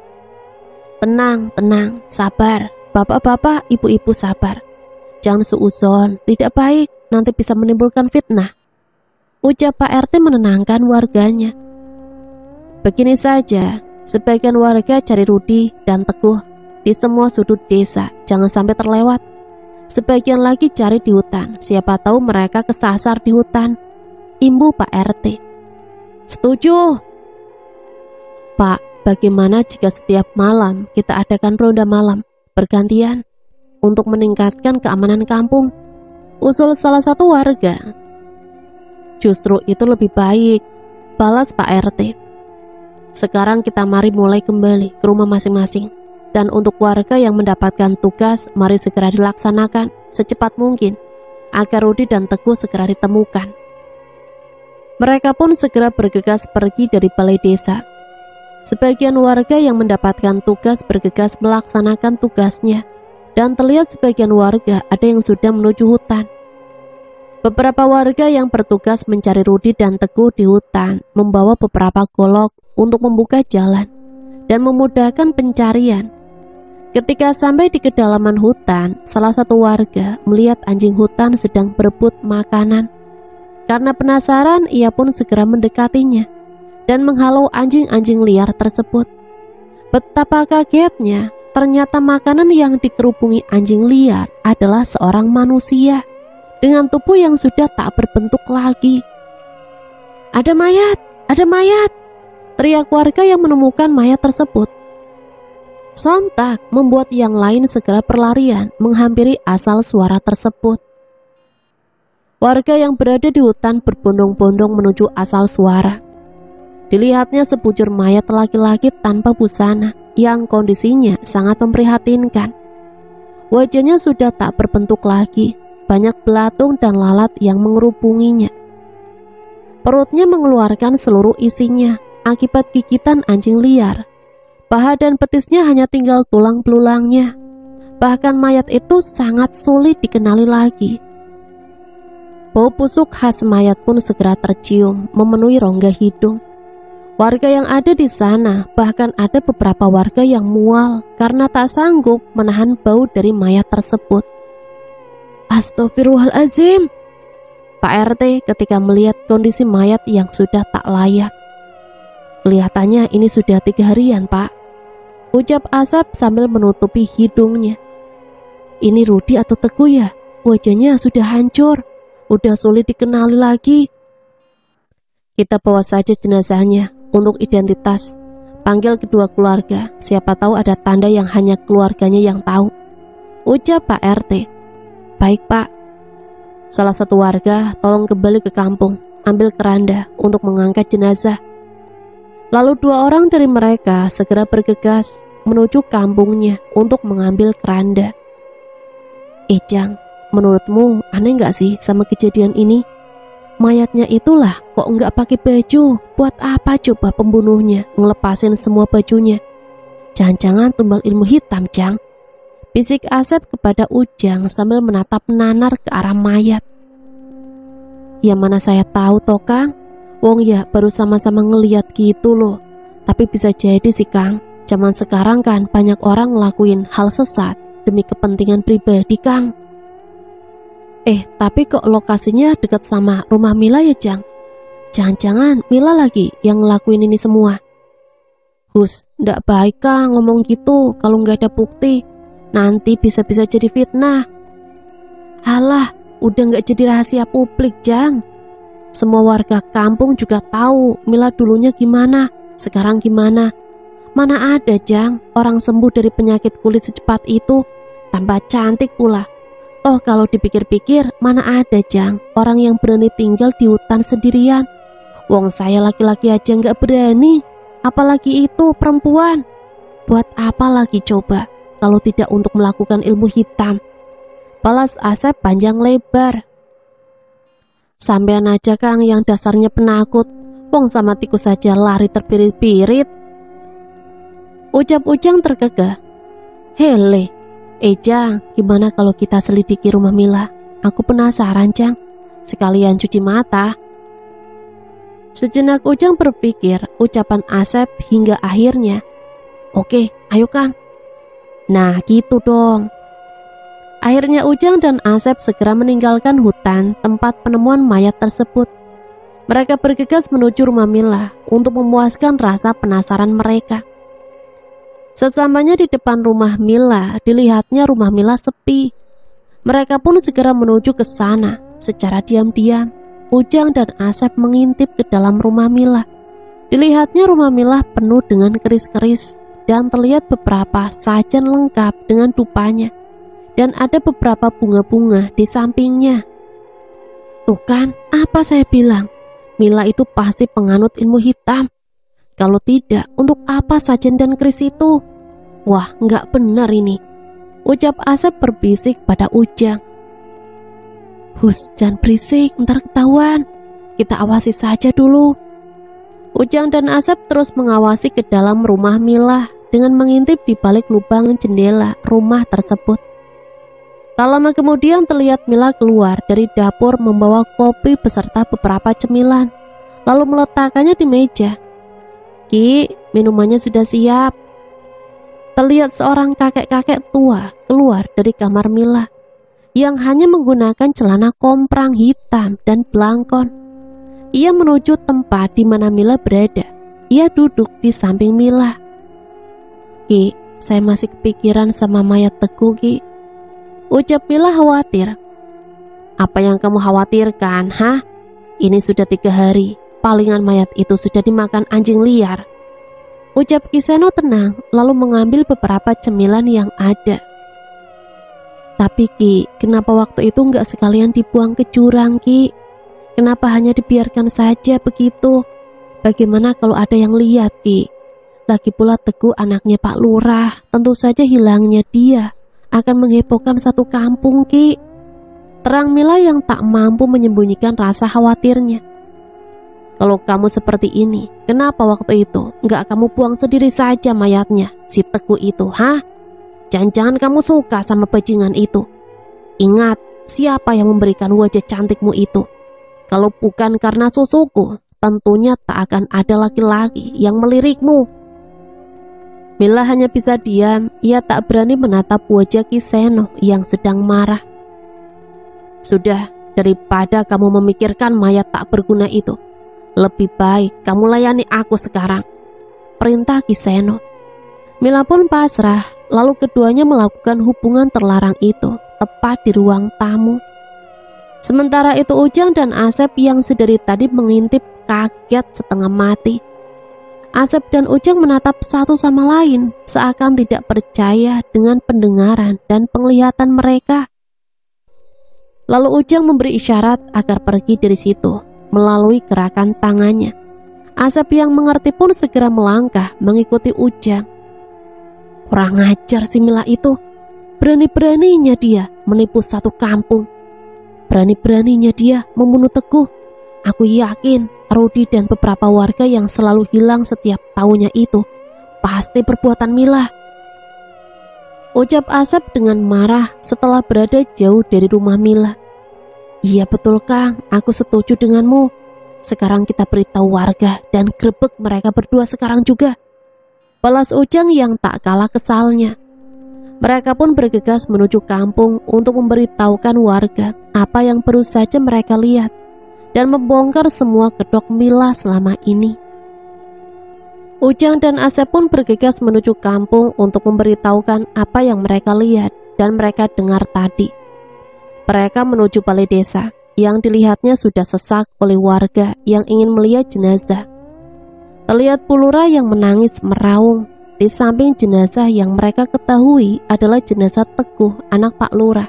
Tenang, sabar, bapak-bapak, ibu-ibu sabar. Jangan suuzon, tidak baik, nanti bisa menimbulkan fitnah, ucap Pak RT menenangkan warganya. Begini saja, sebagian warga cari Rudy dan Teguh di semua sudut desa, jangan sampai terlewat. Sebagian lagi cari di hutan, siapa tahu mereka kesasar di hutan, imbu Pak RT. Setuju. Pak, bagaimana jika setiap malam kita adakan ronda malam bergantian untuk meningkatkan keamanan kampung, usul salah satu warga. Justru itu lebih baik, balas Pak RT. Sekarang kita mari mulai kembali ke rumah masing-masing. Dan untuk warga yang mendapatkan tugas, mari segera dilaksanakan secepat mungkin, agar Rudy dan Teguh segera ditemukan. Mereka pun segera bergegas pergi dari balai desa. Sebagian warga yang mendapatkan tugas bergegas melaksanakan tugasnya, dan terlihat sebagian warga ada yang sudah menuju hutan. Beberapa warga yang bertugas mencari Rudy dan Teguh di hutan membawa beberapa golok untuk membuka jalan dan memudahkan pencarian. Ketika sampai di kedalaman hutan, salah satu warga melihat anjing hutan sedang berebut makanan. Karena penasaran, ia pun segera mendekatinya dan menghalau anjing-anjing liar tersebut. Betapa kagetnya, ternyata makanan yang dikerubungi anjing liar adalah seorang manusia dengan tubuh yang sudah tak berbentuk lagi. Ada mayat, teriak warga yang menemukan mayat tersebut. Sontak membuat yang lain segera berlarian menghampiri asal suara tersebut. Warga yang berada di hutan berbondong-bondong menuju asal suara. Dilihatnya sebujur mayat laki-laki tanpa busana yang kondisinya sangat memprihatinkan. Wajahnya sudah tak berbentuk lagi, banyak belatung dan lalat yang mengerubunginya. Perutnya mengeluarkan seluruh isinya akibat gigitan anjing liar. Paha dan betisnya hanya tinggal tulang belulangnya. Bahkan mayat itu sangat sulit dikenali lagi. Bau busuk khas mayat pun segera tercium memenuhi rongga hidung. Warga yang ada di sana, bahkan ada beberapa warga yang mual karena tak sanggup menahan bau dari mayat tersebut. Astagfirullahaladzim, Pak RT ketika melihat kondisi mayat yang sudah tak layak. Kelihatannya ini sudah 3 harian, Pak, ucap Asep sambil menutupi hidungnya. Ini Rudy atau Teguh ya? Wajahnya sudah hancur, udah sulit dikenali lagi. Kita bawa saja jenazahnya untuk identitas. Panggil kedua keluarga, siapa tahu ada tanda yang hanya keluarganya yang tahu, ucap Pak RT. Baik Pak. Salah satu warga tolong kembali ke kampung, ambil keranda untuk mengangkat jenazah. Lalu 2 orang dari mereka segera bergegas menuju kampungnya untuk mengambil keranda. Jang, menurutmu aneh gak sih sama kejadian ini? Mayatnya itulah kok nggak pakai baju. Buat apa coba pembunuhnya ngelepasin semua bajunya? Jangan-jangan tumbal ilmu hitam, Jang, bisik Asep kepada Ujang sambil menatap nanar ke arah mayat. Ya mana saya tahu toh Kang, Wong ya baru sama-sama ngeliat gitu loh. Tapi bisa jadi sih Kang, zaman sekarang kan banyak orang ngelakuin hal sesat demi kepentingan pribadi Kang. Tapi kok lokasinya dekat sama rumah Mila ya Jang? Jangan-jangan Mila lagi yang ngelakuin ini semua. Hus, ndak baik Kang ngomong gitu kalau nggak ada bukti. Nanti bisa-bisa jadi fitnah. Halah, udah nggak jadi rahasia publik Jang. Semua warga kampung juga tahu Mila dulunya gimana, sekarang gimana. Mana ada Jang orang sembuh dari penyakit kulit secepat itu, tambah cantik pula. Toh kalau dipikir-pikir, mana ada Jang orang yang berani tinggal di hutan sendirian. Wong saya laki-laki aja nggak berani, apalagi itu perempuan. Buat apa lagi coba kalau tidak untuk melakukan ilmu hitam? Balas Asep panjang lebar. Sampean aja Kang yang dasarnya penakut, wong sama tikus saja lari terpirit-pirit. Ucap Ujang terkekeh. Hele, Jang, gimana kalau kita selidiki rumah Mila? Aku penasaran Jang, sekalian cuci mata. Sejenak Ujang berpikir ucapan Asep hingga akhirnya, oke, ayo Kang. Nah gitu dong. Akhirnya Ujang dan Asep segera meninggalkan hutan tempat penemuan mayat tersebut. Mereka bergegas menuju rumah Mila untuk memuaskan rasa penasaran mereka. Sesamanya di depan rumah Mila, dilihatnya rumah Mila sepi. Mereka pun segera menuju ke sana. Secara diam-diam, Ujang dan Asep mengintip ke dalam rumah Mila. Dilihatnya rumah Mila penuh dengan keris-keris dan terlihat beberapa sajian lengkap dengan dupanya. Dan ada beberapa bunga-bunga di sampingnya. Tuh kan, apa saya bilang? Mila itu pasti penganut ilmu hitam. Kalau tidak, untuk apa sajian dan keris itu? Wah, nggak benar ini. Ucap Asep berbisik pada Ujang. Hus, jangan berisik, ntar ketahuan. Kita awasi saja dulu. Ujang dan Asep terus mengawasi ke dalam rumah Mila dengan mengintip di balik lubang jendela rumah tersebut. Tak lama kemudian terlihat Mila keluar dari dapur membawa kopi beserta beberapa cemilan, lalu meletakkannya di meja. Ki, minumannya sudah siap. Terlihat seorang kakek-kakek tua keluar dari kamar Mila yang hanya menggunakan celana komprang hitam dan belangkon. Ia menuju tempat di mana Mila berada. Ia duduk di samping Mila. Ki, saya masih kepikiran sama mayat Teguh, Ki. Ucap Mila khawatir. Apa yang kamu khawatirkan, hah? Ini sudah 3 hari, palingan mayat itu sudah dimakan anjing liar. Ucap Kiseno tenang, lalu mengambil beberapa cemilan yang ada. Tapi Ki, kenapa waktu itu nggak sekalian dibuang ke jurang, Ki? Kenapa hanya dibiarkan saja begitu? Bagaimana kalau ada yang lihat, Ki? Lagi pula Teguh anaknya Pak Lurah, tentu saja hilangnya dia akan menghebohkan satu kampung, Ki. Terang Mila yang tak mampu menyembunyikan rasa khawatirnya. Kalau kamu seperti ini, kenapa waktu itu nggak kamu buang sendiri saja mayatnya, si Teguh itu, hah? Jangan-jangan kamu suka sama bajingan itu. Ingat, siapa yang memberikan wajah cantikmu itu? Kalau bukan karena susuku, tentunya tak akan ada laki-laki yang melirikmu. Mila hanya bisa diam, ia tak berani menatap wajah Kiseno yang sedang marah. Sudah, daripada kamu memikirkan mayat tak berguna itu, lebih baik kamu layani aku sekarang, perintah Kiseno. Mila pun pasrah, lalu keduanya melakukan hubungan terlarang itu tepat di ruang tamu. Sementara itu Ujang dan Asep yang sedari tadi mengintip kaget setengah mati. Asep dan Ujang menatap satu sama lain seakan tidak percaya dengan pendengaran dan penglihatan mereka. Lalu Ujang memberi isyarat agar pergi dari situ melalui gerakan tangannya. Asep yang mengerti pun segera melangkah mengikuti Ujang. Kurang ajar si Mila itu. Berani-beraninya dia menipu satu kampung. Berani-beraninya dia membunuh Teguh. Aku yakin Rudi dan beberapa warga yang selalu hilang setiap tahunnya itu pasti perbuatan Mila. Ucap Asep dengan marah setelah berada jauh dari rumah Mila. Iya betul Kang, aku setuju denganmu. sekarang kita beritahu warga dan grebek mereka berdua sekarang juga. Balas Ujang yang tak kalah kesalnya. Mereka pun bergegas menuju kampung untuk memberitahukan warga apa yang baru saja mereka lihat dan membongkar semua kedok Mila selama ini. Ujang dan Asep pun bergegas menuju kampung untuk memberitahukan apa yang mereka lihat dan mereka dengar tadi. Mereka menuju balai desa yang dilihatnya sudah sesak oleh warga yang ingin melihat jenazah. Terlihat Bu Lurah yang menangis meraung di samping jenazah yang mereka ketahui adalah jenazah Teguh, anak Pak Lurah.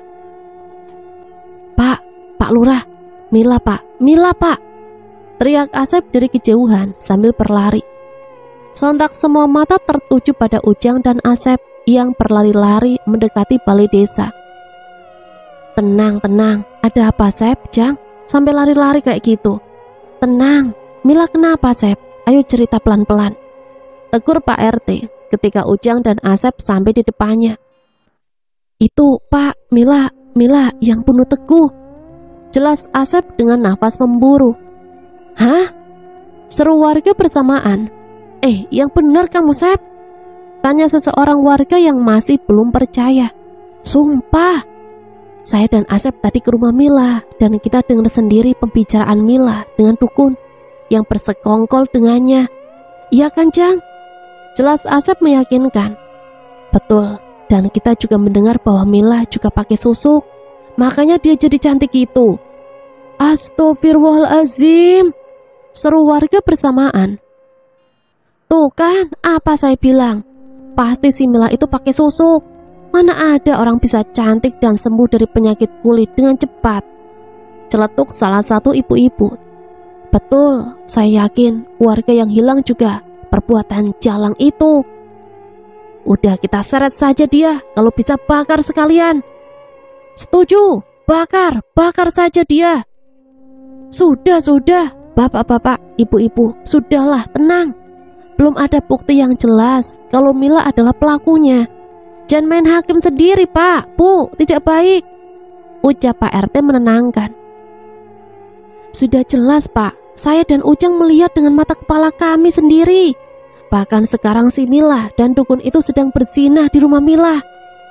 Pak Lurah, Mila Pak, teriak Asep dari kejauhan sambil berlari. Sontak semua mata tertuju pada Ujang dan Asep yang berlari-lari mendekati balai desa. Tenang, ada apa Sep, Jang? Sampai lari-lari kayak gitu. Tenang, Mila kenapa Sep? Ayo cerita pelan-pelan, tegur Pak RT ketika Ujang dan Asep sampai di depannya. Itu Pak, Mila yang bunuh Teguh, jelas Asep dengan nafas memburu. Hah? Seru warga bersamaan. Yang benar kamu Sep? Tanya seseorang warga yang masih belum percaya. Sumpah, saya dan Asep tadi ke rumah Mila dan kita dengar sendiri pembicaraan Mila dengan dukun yang bersekongkol dengannya. Iya kan Jang? Jelas Asep meyakinkan. Betul, dan kita juga mendengar bahwa Mila juga pakai susuk, makanya dia jadi cantik gitu. Astagfirullahaladzim, seru warga bersamaan. Tuh kan, apa saya bilang? Pasti si Mila itu pakai susuk. Mana ada orang bisa cantik dan sembuh dari penyakit kulit dengan cepat? Celetuk salah satu ibu-ibu. Betul, saya yakin warga yang hilang juga perbuatan jalang itu. Udah kita seret saja dia, kalau bisa bakar sekalian. Setuju, bakar saja dia. Sudah, bapak-bapak, ibu-ibu, sudahlah, tenang. Belum ada bukti yang jelas kalau Mila adalah pelakunya. Jangan main hakim sendiri Pak, Bu, tidak baik, ucap Pak RT menenangkan. Sudah jelas Pak, saya dan Ujang melihat dengan mata kepala kami sendiri. Bahkan sekarang si Mila dan dukun itu sedang berzinah di rumah Mila.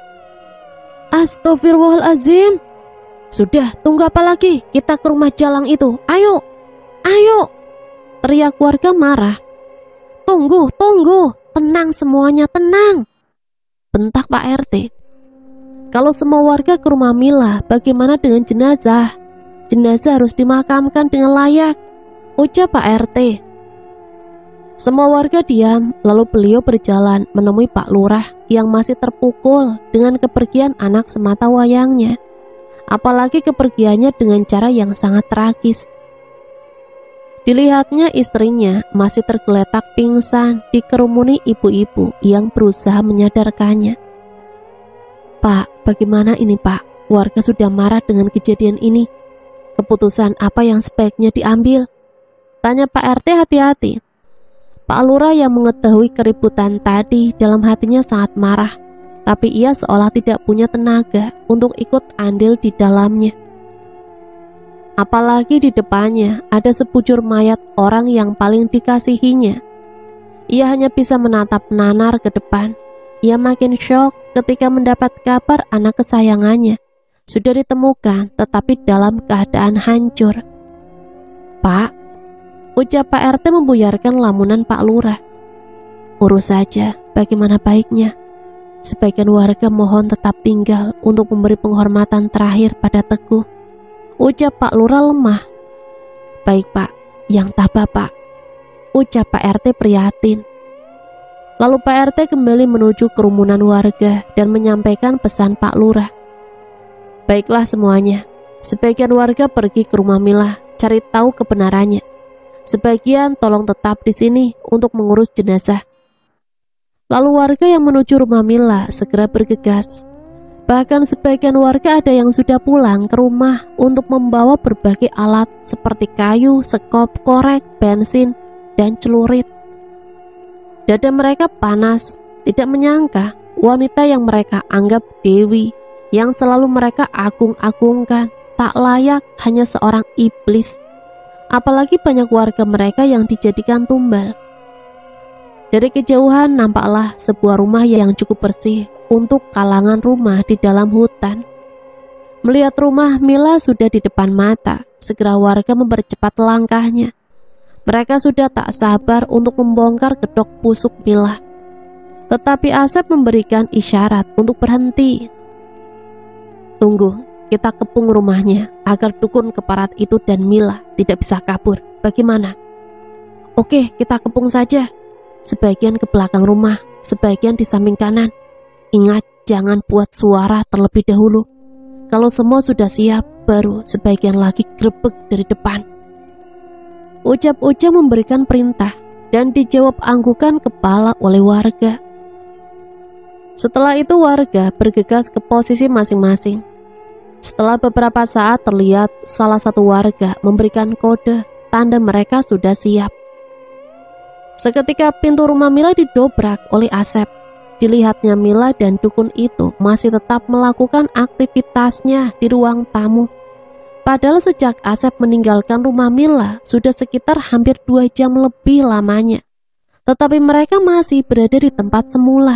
Astagfirullahaladzim. Sudah, tunggu apa lagi? Kita ke rumah jalang itu. Ayo, teriak warga marah. Tunggu, tenang semuanya, tenang, bentak Pak RT. Kalau semua warga ke rumah Mila, bagaimana dengan jenazah? Jenazah harus dimakamkan dengan layak, ucap Pak RT. Semua warga diam, lalu beliau berjalan menemui Pak Lurah yang masih terpukul dengan kepergian anak semata wayangnya. Apalagi kepergiannya dengan cara yang sangat tragis. Dilihatnya istrinya masih tergeletak pingsan dikerumuni ibu-ibu yang berusaha menyadarkannya. Pak, bagaimana ini Pak? Warga sudah marah dengan kejadian ini. Keputusan apa yang sebaiknya diambil? Tanya Pak RT hati-hati. Pak Lurah yang mengetahui keributan tadi dalam hatinya sangat marah, tapi ia seolah tidak punya tenaga untuk ikut andil di dalamnya. Apalagi di depannya ada sepucuk mayat orang yang paling dikasihinya. Ia hanya bisa menatap nanar ke depan. Ia makin syok ketika mendapat kabar anak kesayangannya sudah ditemukan tetapi dalam keadaan hancur. Pak, ucap Pak RT membuyarkan lamunan Pak Lurah. Urus saja, bagaimana baiknya. Sebagian warga mohon tetap tinggal untuk memberi penghormatan terakhir pada Teguh, ucap Pak Lurah lemah. Baik Pak, yang tabah Pak, ucap Pak RT prihatin. Lalu Pak RT kembali menuju kerumunan warga dan menyampaikan pesan Pak Lurah. Baiklah semuanya, sebagian warga pergi ke rumah Mila cari tahu kebenarannya. Sebagian tolong tetap di sini untuk mengurus jenazah. Lalu warga yang menuju rumah Mila segera bergegas. Bahkan sebagian warga ada yang sudah pulang ke rumah untuk membawa berbagai alat seperti kayu, sekop, korek, bensin, dan celurit. Dada mereka panas, tidak menyangka wanita yang mereka anggap dewi, yang selalu mereka agung-agungkan, tak layak hanya seorang iblis. Apalagi banyak warga mereka yang dijadikan tumbal. Dari kejauhan nampaklah sebuah rumah yang cukup bersih untuk kalangan rumah di dalam hutan. Melihat rumah Mila sudah di depan mata, segera warga mempercepat langkahnya. Mereka sudah tak sabar untuk membongkar gedok busuk Mila. Tetapi Asep memberikan isyarat untuk berhenti. Tunggu, kita kepung rumahnya agar dukun keparat itu dan Mila tidak bisa kabur. Bagaimana? Oke, kita kepung saja. Sebagian ke belakang rumah, sebagian di samping kanan. Ingat, jangan buat suara terlebih dahulu. Kalau semua sudah siap, baru sebagian lagi grebek dari depan. Ucap-ucap memberikan perintah dan dijawab anggukan kepala oleh warga. Setelah itu warga bergegas ke posisi masing-masing. Setelah beberapa saat terlihat salah satu warga memberikan kode tanda mereka sudah siap. Seketika pintu rumah Mila didobrak oleh Asep. Dilihatnya Mila dan dukun itu masih tetap melakukan aktivitasnya di ruang tamu. Padahal sejak Asep meninggalkan rumah Mila sudah sekitar hampir 2 jam lebih lamanya. Tetapi mereka masih berada di tempat semula.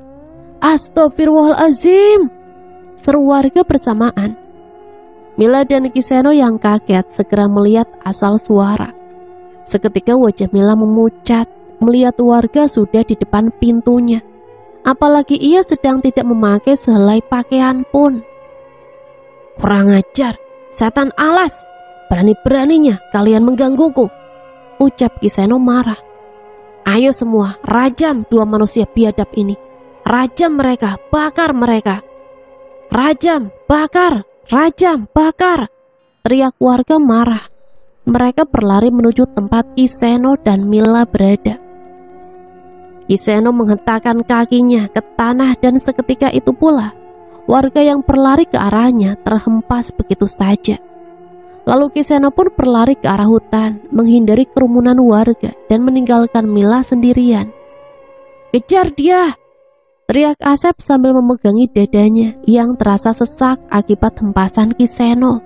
Astagfirullahaladzim, seru warga bersamaan. Mila dan Kiseno yang kaget segera melihat asal suara. Seketika wajah Mila memucat melihat warga sudah di depan pintunya. Apalagi ia sedang tidak memakai sehelai pakaian pun. Kurang ajar, setan alas, berani-beraninya kalian menggangguku, ucap Kiseno marah. Ayo semua, rajam 2 manusia biadab ini. Rajam mereka, bakar mereka. Rajam, bakar, rajam, bakar, teriak warga marah. Mereka berlari menuju tempat Kiseno dan Mila berada. Kiseno menghentakkan kakinya ke tanah dan seketika itu pula warga yang berlari ke arahnya terhempas begitu saja. Lalu Kiseno pun berlari ke arah hutan menghindari kerumunan warga dan meninggalkan Mila sendirian. Kejar dia! Teriak Asep sambil memegangi dadanya yang terasa sesak akibat hempasan Kiseno.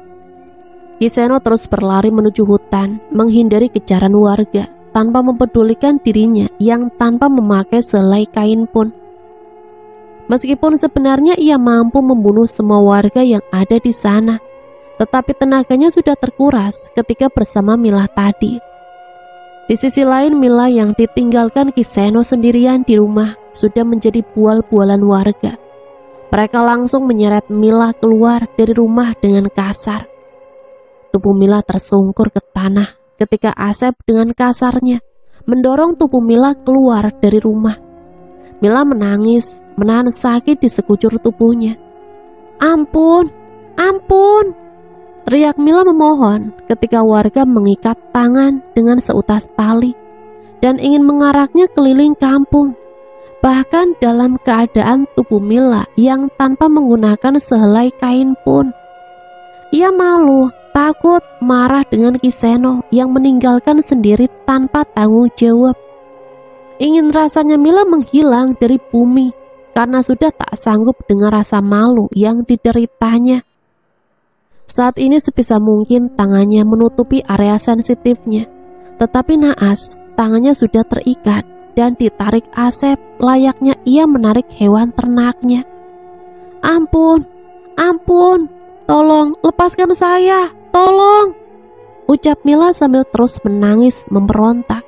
Kiseno terus berlari menuju hutan, menghindari kejaran warga, tanpa mempedulikan dirinya yang tanpa memakai selai kain pun. Meskipun sebenarnya ia mampu membunuh semua warga yang ada di sana, tetapi tenaganya sudah terkuras ketika bersama Mila tadi. Di sisi lain, Mila yang ditinggalkan Kiseno sendirian di rumah sudah menjadi bual-bualan warga. Mereka langsung menyeret Mila keluar dari rumah dengan kasar. Tubuh Mila tersungkur ke tanah ketika Asep dengan kasarnya mendorong tubuh Mila keluar dari rumah. Mila menangis, menahan sakit di sekujur tubuhnya. Ampun, ampun, teriak Mila memohon ketika warga mengikat tangan dengan seutas tali dan ingin mengaraknya keliling kampung. Bahkan dalam keadaan tubuh Mila yang tanpa menggunakan sehelai kain pun. Ia malu, takut, marah dengan Kiseno yang meninggalkan sendiri tanpa tanggung jawab. Ingin rasanya Mila menghilang dari bumi karena sudah tak sanggup dengan rasa malu yang dideritanya. Saat ini sebisa mungkin tangannya menutupi area sensitifnya, tetapi naas, tangannya sudah terikat dan ditarik Asep layaknya ia menarik hewan ternaknya. Ampun, ampun, tolong lepaskan saya, tolong, ucap Mila sambil terus menangis memberontak.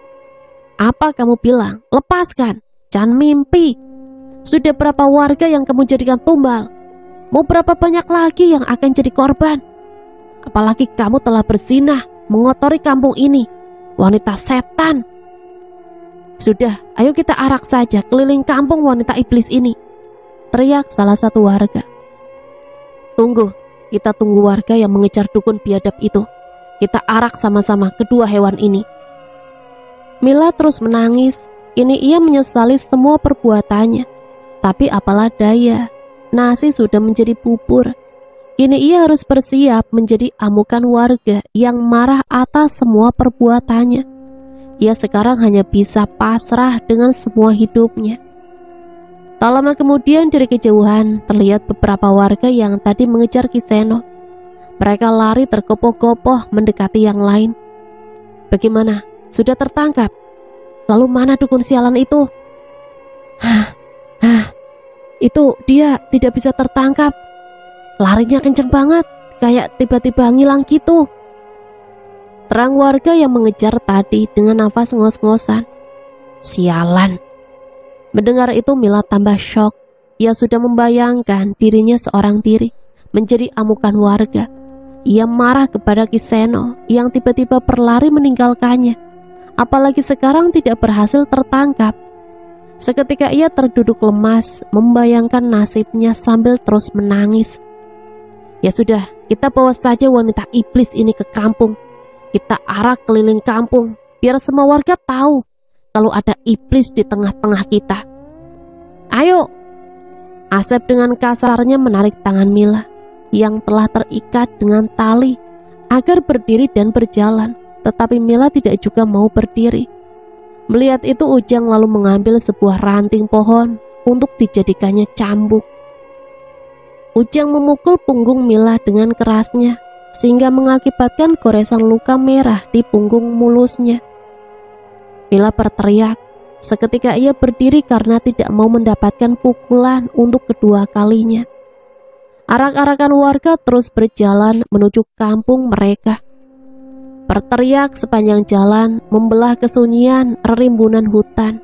Apa kamu bilang? Lepaskan, jangan mimpi. Sudah berapa warga yang kamu jadikan tumbal? Mau berapa banyak lagi yang akan jadi korban? Apalagi kamu telah berzinah, mengotori kampung ini. Wanita setan. Sudah, ayo kita arak saja keliling kampung wanita iblis ini, teriak salah satu warga. Tunggu, kita tunggu warga yang mengejar dukun biadab itu. Kita arak sama-sama kedua hewan ini. Mila terus menangis. Kini ia menyesali semua perbuatannya. Tapi apalah daya, nasi sudah menjadi bubur. Kini ia harus bersiap menjadi amukan warga yang marah atas semua perbuatannya. Ia sekarang hanya bisa pasrah dengan semua hidupnya. Tak lama kemudian dari kejauhan terlihat beberapa warga yang tadi mengejar Kiseno. Mereka lari tergopoh-gopoh mendekati yang lain. Bagaimana? Sudah tertangkap? Lalu mana dukun sialan itu? Itu dia tidak bisa tertangkap. Larinya kenceng banget, kayak tiba-tiba ngilang gitu. Terang warga yang mengejar tadi dengan nafas ngos-ngosan. Sialan. Mendengar itu Mila tambah syok. Ia sudah membayangkan dirinya seorang diri menjadi amukan warga. Ia marah kepada Kiseno yang tiba-tiba berlari meninggalkannya. Apalagi sekarang tidak berhasil tertangkap. Seketika ia terduduk lemas, membayangkan nasibnya sambil terus menangis. Ya sudah, kita bawa saja wanita iblis ini ke kampung. Kita arak keliling kampung, biar semua warga tahu kalau ada iblis di tengah-tengah kita. Ayo! Asep dengan kasarnya menarik tangan Mila yang telah terikat dengan tali agar berdiri dan berjalan, tetapi Mila tidak juga mau berdiri. Melihat itu Ujang lalu mengambil sebuah ranting pohon untuk dijadikannya cambuk. Ujang memukul punggung Mila dengan kerasnya sehingga mengakibatkan goresan luka merah di punggung mulusnya. Mila berteriak. Seketika ia berdiri karena tidak mau mendapatkan pukulan untuk kedua kalinya. Arak-arakan warga terus berjalan menuju kampung mereka. Berteriak sepanjang jalan, membelah kesunyian rimbunan hutan.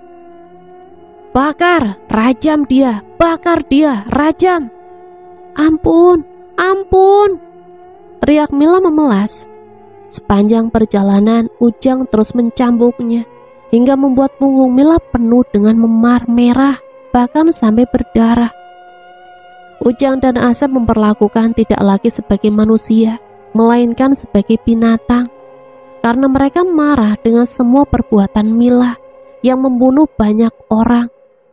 Bakar, rajam dia, bakar dia, rajam. Ampun, ampun, teriak Mila memelas. Sepanjang perjalanan Ujang terus mencambuknya hingga membuat punggung Mila penuh dengan memar merah, bahkan sampai berdarah. Ujang dan Asep memperlakukan tidak lagi sebagai manusia, melainkan sebagai binatang, karena mereka marah dengan semua perbuatan Mila yang membunuh banyak orang,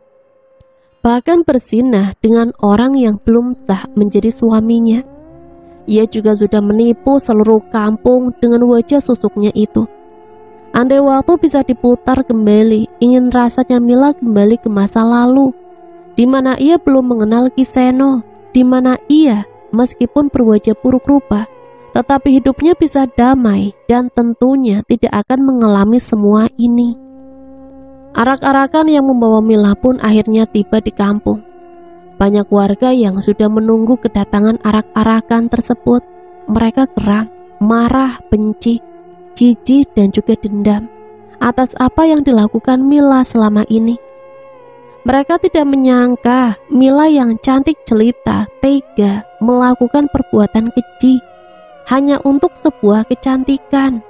bahkan berzinah dengan orang yang belum sah menjadi suaminya. Ia juga sudah menipu seluruh kampung dengan wajah susuknya itu. Andai waktu bisa diputar kembali, ingin rasanya Mila kembali ke masa lalu, di mana ia belum mengenal Kiseno, di mana ia meskipun berwajah buruk rupa, tetapi hidupnya bisa damai dan tentunya tidak akan mengalami semua ini. Arak-arakan yang membawa Mila pun akhirnya tiba di kampung. Banyak warga yang sudah menunggu kedatangan arak-arakan tersebut. Mereka geram, marah, benci, jijik dan juga dendam atas apa yang dilakukan Mila selama ini. Mereka tidak menyangka Mila yang cantik jelita, tega melakukan perbuatan keji hanya untuk sebuah kecantikan.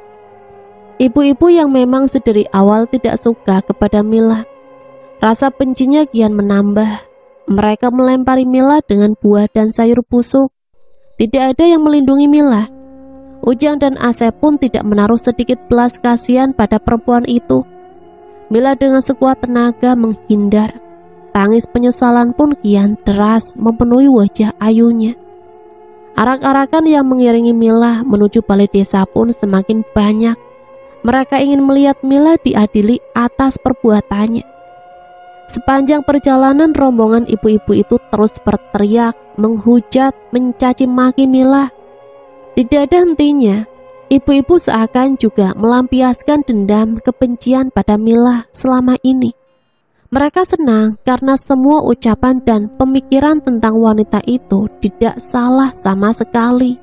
Ibu-ibu yang memang sedari awal tidak suka kepada Mila, rasa bencinya kian menambah. Mereka melempari Mila dengan buah dan sayur busuk. Tidak ada yang melindungi Mila. Ujang dan Asep pun tidak menaruh sedikit belas kasihan pada perempuan itu. Mila dengan sekuat tenaga menghindar. Tangis penyesalan pun kian deras memenuhi wajah ayunya. Arak-arakan yang mengiringi Mila menuju balai desa pun semakin banyak. Mereka ingin melihat Mila diadili atas perbuatannya. Sepanjang perjalanan rombongan ibu-ibu itu terus berteriak, menghujat, mencaci maki Mila. Tidak ada hentinya. Ibu-ibu seakan juga melampiaskan dendam kebencian pada Mila selama ini. Mereka senang karena semua ucapan dan pemikiran tentang wanita itu tidak salah sama sekali.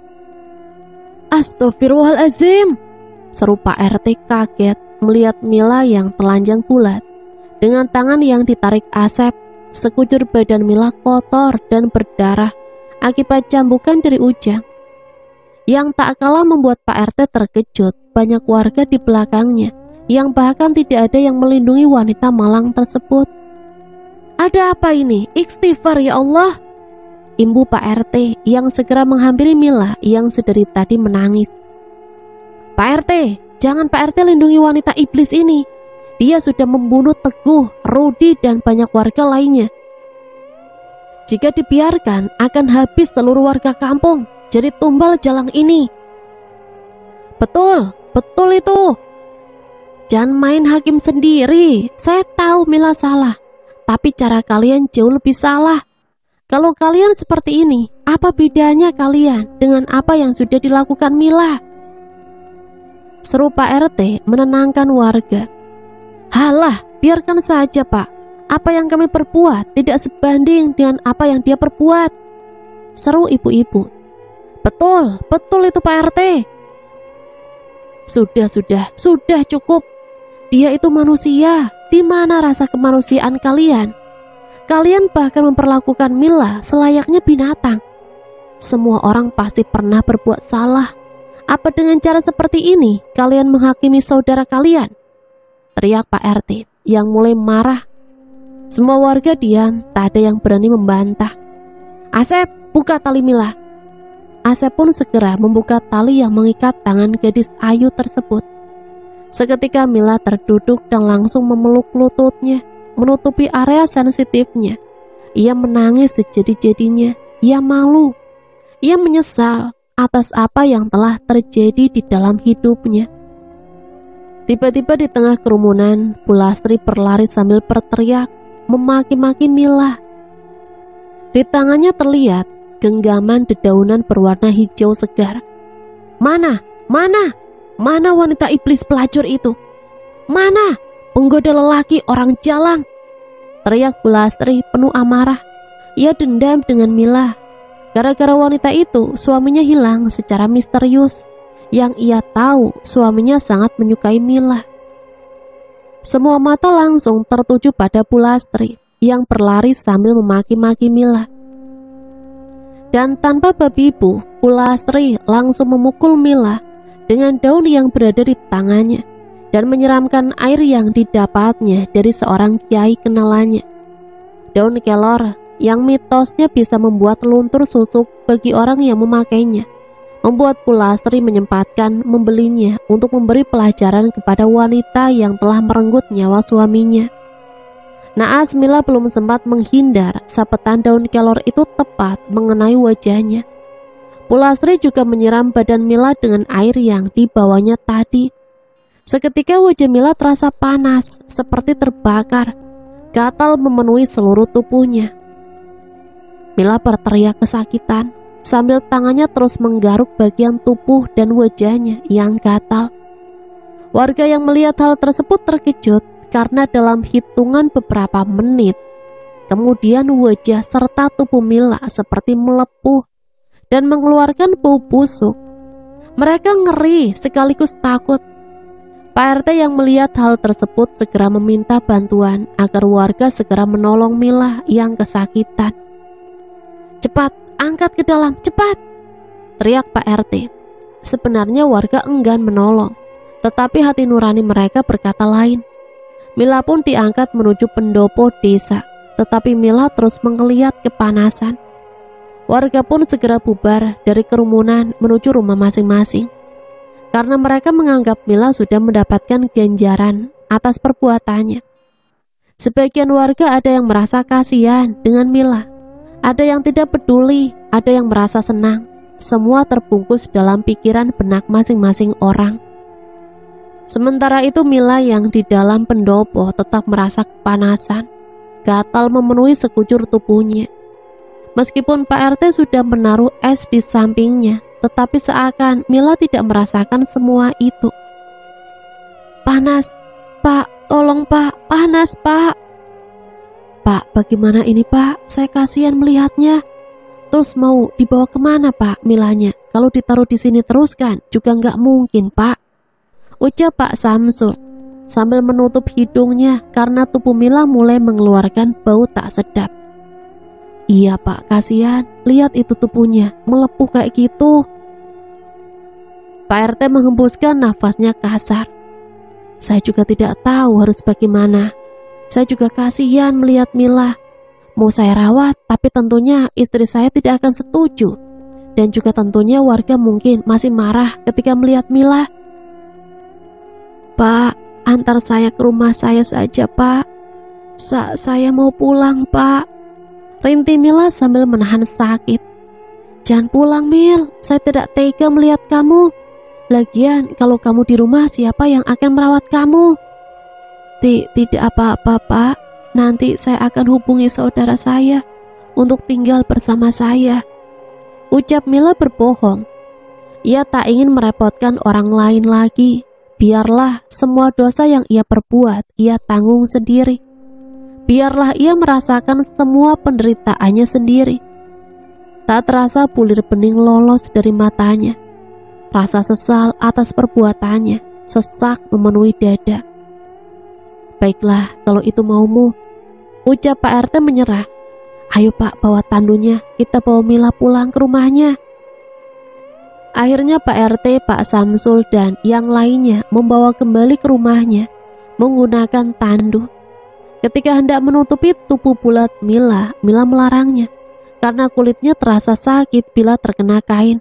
Astagfirullahaladzim, seru Pak RT kaget melihat Mila yang telanjang bulat. Dengan tangan yang ditarik Asep, sekujur badan Mila kotor dan berdarah akibat cambukan dari Ujang. Yang tak kalah membuat Pak RT terkejut, banyak warga di belakangnya yang bahkan tidak ada yang melindungi wanita malang tersebut. Ada apa ini? Istighfar ya Allah, imbu Pak RT yang segera menghampiri Mila yang sedari tadi menangis. Pak RT, jangan Pak RT lindungi wanita iblis ini. Dia sudah membunuh Teguh, Rudi dan banyak warga lainnya. Jika dibiarkan akan habis seluruh warga kampung jadi tumbal jalang ini. Betul, betul itu. Jangan main hakim sendiri. Saya tahu Mila salah, tapi cara kalian jauh lebih salah. Kalau kalian seperti ini, Apa bedanya kalian dengan apa yang sudah dilakukan Mila? Seru Pak RT menenangkan warga. Halah, biarkan saja Pak. Apa yang kami perbuat tidak sebanding dengan apa yang dia perbuat, seru ibu-ibu. Betul, betul itu Pak RT. Sudah cukup. Dia itu manusia. Di mana rasa kemanusiaan kalian? Kalian bahkan memperlakukan Mila selayaknya binatang. Semua orang pasti pernah berbuat salah. Apa dengan cara seperti ini kalian menghakimi saudara kalian? Teriak Pak RT yang mulai marah. Semua warga diam, tak ada yang berani membantah. Asep, buka tali Mila. Asep pun segera membuka tali yang mengikat tangan gadis ayu tersebut. Seketika Mila terduduk dan langsung memeluk lututnya, menutupi area sensitifnya. Ia menangis sejadi-jadinya. Ia malu. Ia menyesal atas apa yang telah terjadi di dalam hidupnya. Tiba-tiba di tengah kerumunan, Bu Lastri berlari sambil berteriak, memaki-maki Mila. Di tangannya terlihat genggaman dedaunan berwarna hijau segar. Mana wanita iblis pelacur itu? Mana penggoda lelaki orang jalang? Teriak Bu Lastri penuh amarah. Ia dendam dengan Mila. Gara-gara wanita itu, suaminya hilang secara misterius. Yang ia tahu, suaminya sangat menyukai Mila. Semua mata langsung tertuju pada Bu Lastri yang berlari sambil memaki-maki Mila. Dan tanpa babi Bu Lastri langsung memukul Mila dengan daun yang berada di tangannya dan menyiramkan air yang didapatnya dari seorang kiai kenalannya. Daun kelor yang mitosnya bisa membuat luntur susuk bagi orang yang memakainya, membuat Bu Lastri menyempatkan membelinya untuk memberi pelajaran kepada wanita yang telah merenggut nyawa suaminya. Naas Mila belum sempat menghindar, sabetan daun kelor itu tepat mengenai wajahnya. Bu Lastri juga menyiram badan Mila dengan air yang dibawanya tadi. Seketika wajah Mila terasa panas, seperti terbakar. Gatal memenuhi seluruh tubuhnya. Mila berteriak kesakitan sambil tangannya terus menggaruk bagian tubuh dan wajahnya yang gatal. Warga yang melihat hal tersebut terkejut karena dalam hitungan beberapa menit kemudian wajah serta tubuh Mila seperti melepuh dan mengeluarkan bau busuk. Mereka ngeri sekaligus takut. Pak RT yang melihat hal tersebut segera meminta bantuan agar warga segera menolong Mila yang kesakitan. Cepat, angkat ke dalam, cepat! Teriak Pak RT. Sebenarnya warga enggan menolong, tetapi hati nurani mereka berkata lain. Mila pun diangkat menuju pendopo desa, tetapi Mila terus menggeliat kepanasan. Warga pun segera bubar dari kerumunan menuju rumah masing-masing, karena mereka menganggap Mila sudah mendapatkan ganjaran atas perbuatannya. Sebagian warga ada yang merasa kasihan dengan Mila, ada yang tidak peduli, ada yang merasa senang. Semua terbungkus dalam pikiran benak masing-masing orang. Sementara itu Mila yang di dalam pendopo tetap merasa kepanasan, gatal memenuhi sekujur tubuhnya. Meskipun Pak RT sudah menaruh es di sampingnya, tetapi seakan Mila tidak merasakan semua itu. Panas, Pak, tolong Pak, panas Pak. Pak, bagaimana ini Pak? Saya kasihan melihatnya. Terus mau dibawa kemana Pak Milanya? Kalau ditaruh di sini terus kan juga nggak mungkin Pak, ucap Pak Samsul sambil menutup hidungnya karena tubuh Mila mulai mengeluarkan bau tak sedap. Iya Pak, kasihan, lihat itu tubuhnya melepuh kayak gitu. Pak RT menghembuskan nafasnya kasar. Saya juga tidak tahu harus bagaimana. Saya juga kasihan melihat Mila. Mau saya rawat, tapi tentunya istri saya tidak akan setuju. Dan juga tentunya warga mungkin masih marah ketika melihat Mila. Pak, antar saya ke rumah saya saja Pak. Saya mau pulang Pak, rintih Mila sambil menahan sakit. Jangan pulang Mil, saya tidak tega melihat kamu. Lagian kalau kamu di rumah siapa yang akan merawat kamu? Tidak apa-apa Pak, nanti saya akan hubungi saudara saya untuk tinggal bersama saya. Ucap Mila berbohong. Ia tak ingin merepotkan orang lain lagi. Biarlah semua dosa yang ia perbuat ia tanggung sendiri. Biarlah ia merasakan semua penderitaannya sendiri. Tak terasa bulir bening lolos dari matanya. Rasa sesal atas perbuatannya sesak memenuhi dada. Baiklah, kalau itu maumu, ucap Pak RT menyerah. Ayo Pak, bawa tandunya, kita bawa Mila pulang ke rumahnya. Akhirnya Pak RT, Pak Samsul, dan yang lainnya membawa kembali ke rumahnya menggunakan tandu. Ketika hendak menutupi tubuh bulat Mila melarangnya karena kulitnya terasa sakit bila terkena kain.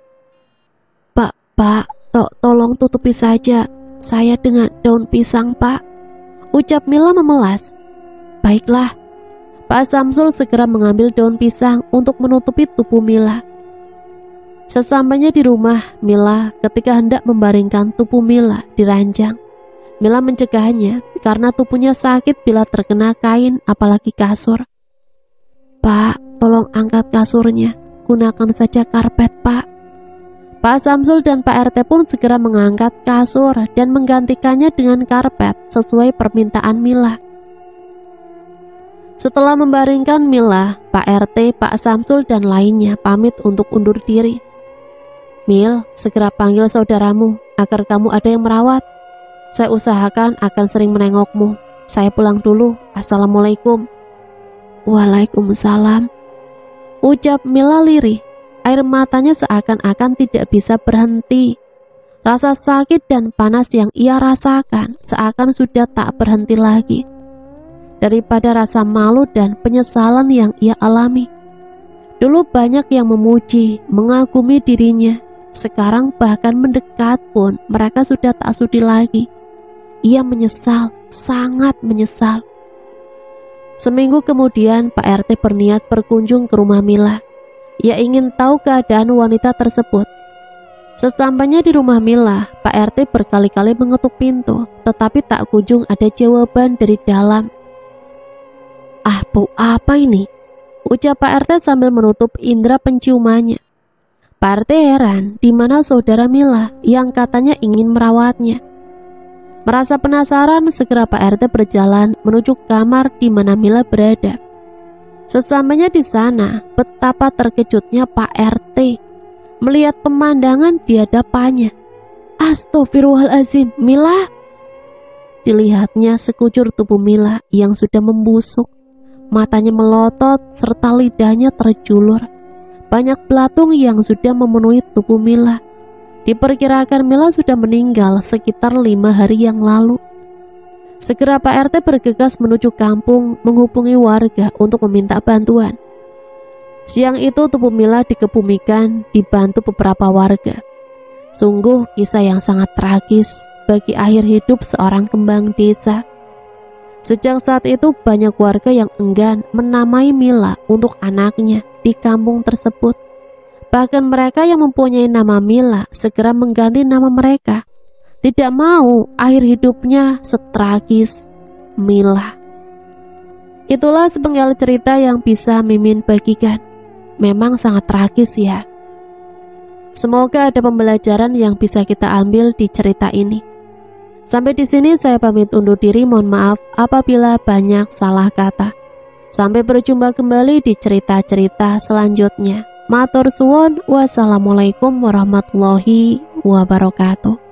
Pak, tolong tutupi saja saya dengan daun pisang, Pak, ucap Mila memelas. Baiklah. Pak Samsul segera mengambil daun pisang untuk menutupi tubuh Mila. Sesampainya di rumah Mila, ketika hendak membaringkan tubuh Mila di ranjang, Mila mencegahnya karena tubuhnya sakit bila terkena kain apalagi kasur. Pak, tolong angkat kasurnya, gunakan saja karpet, Pak. Pak Samsul dan Pak RT pun segera mengangkat kasur dan menggantikannya dengan karpet sesuai permintaan Mila. Setelah membaringkan Mila, Pak RT, Pak Samsul, dan lainnya pamit untuk undur diri. Mil, segera panggil saudaramu agar kamu ada yang merawat. Saya usahakan akan sering menengokmu. Saya pulang dulu. Assalamualaikum. Waalaikumsalam, ucap Mila lirih. Air matanya seakan-akan tidak bisa berhenti. Rasa sakit dan panas yang ia rasakan seakan sudah tak berhenti lagi. Daripada rasa malu dan penyesalan yang ia alami. Dulu banyak yang memuji, mengagumi dirinya. Sekarang bahkan mendekat pun mereka sudah tak sudi lagi. Ia menyesal, sangat menyesal. Seminggu kemudian Pak RT berniat berkunjung ke rumah Mila. Ia ingin tahu keadaan wanita tersebut. Sesampainya di rumah Mila, Pak RT berkali-kali mengetuk pintu, tetapi tak kunjung ada jawaban dari dalam. Ah, bau apa ini? Ucap Pak RT sambil menutup indera penciumannya. Pak RT heran di mana saudara Mila yang katanya ingin merawatnya. Merasa penasaran, segera Pak RT berjalan menuju kamar di mana Mila berada. Sesampainya di sana, betapa terkejutnya Pak RT melihat pemandangan di hadapannya. Astagfirullahaladzim, Mila! Dilihatnya sekujur tubuh Mila yang sudah membusuk. Matanya melotot serta lidahnya terjulur. Banyak belatung yang sudah memenuhi tubuh Mila. Diperkirakan Mila sudah meninggal sekitar 5 hari yang lalu. Segera Pak RT bergegas menuju kampung menghubungi warga untuk meminta bantuan. Siang itu tubuh Mila dikebumikan dibantu beberapa warga. Sungguh kisah yang sangat tragis bagi akhir hidup seorang kembang desa. Sejak saat itu banyak warga yang enggan menamai Mila untuk anaknya di kampung tersebut. Bahkan mereka yang mempunyai nama Mila segera mengganti nama mereka. Tidak mau akhir hidupnya setragis Mila. Itulah sepenggal cerita yang bisa Mimin bagikan. Memang sangat tragis ya. Semoga ada pembelajaran yang bisa kita ambil di cerita ini. Sampai di sini saya pamit undur diri, mohon maaf apabila banyak salah kata. Sampai berjumpa kembali di cerita-cerita selanjutnya. Matur suwun, wassalamualaikum warahmatullahi wabarakatuh.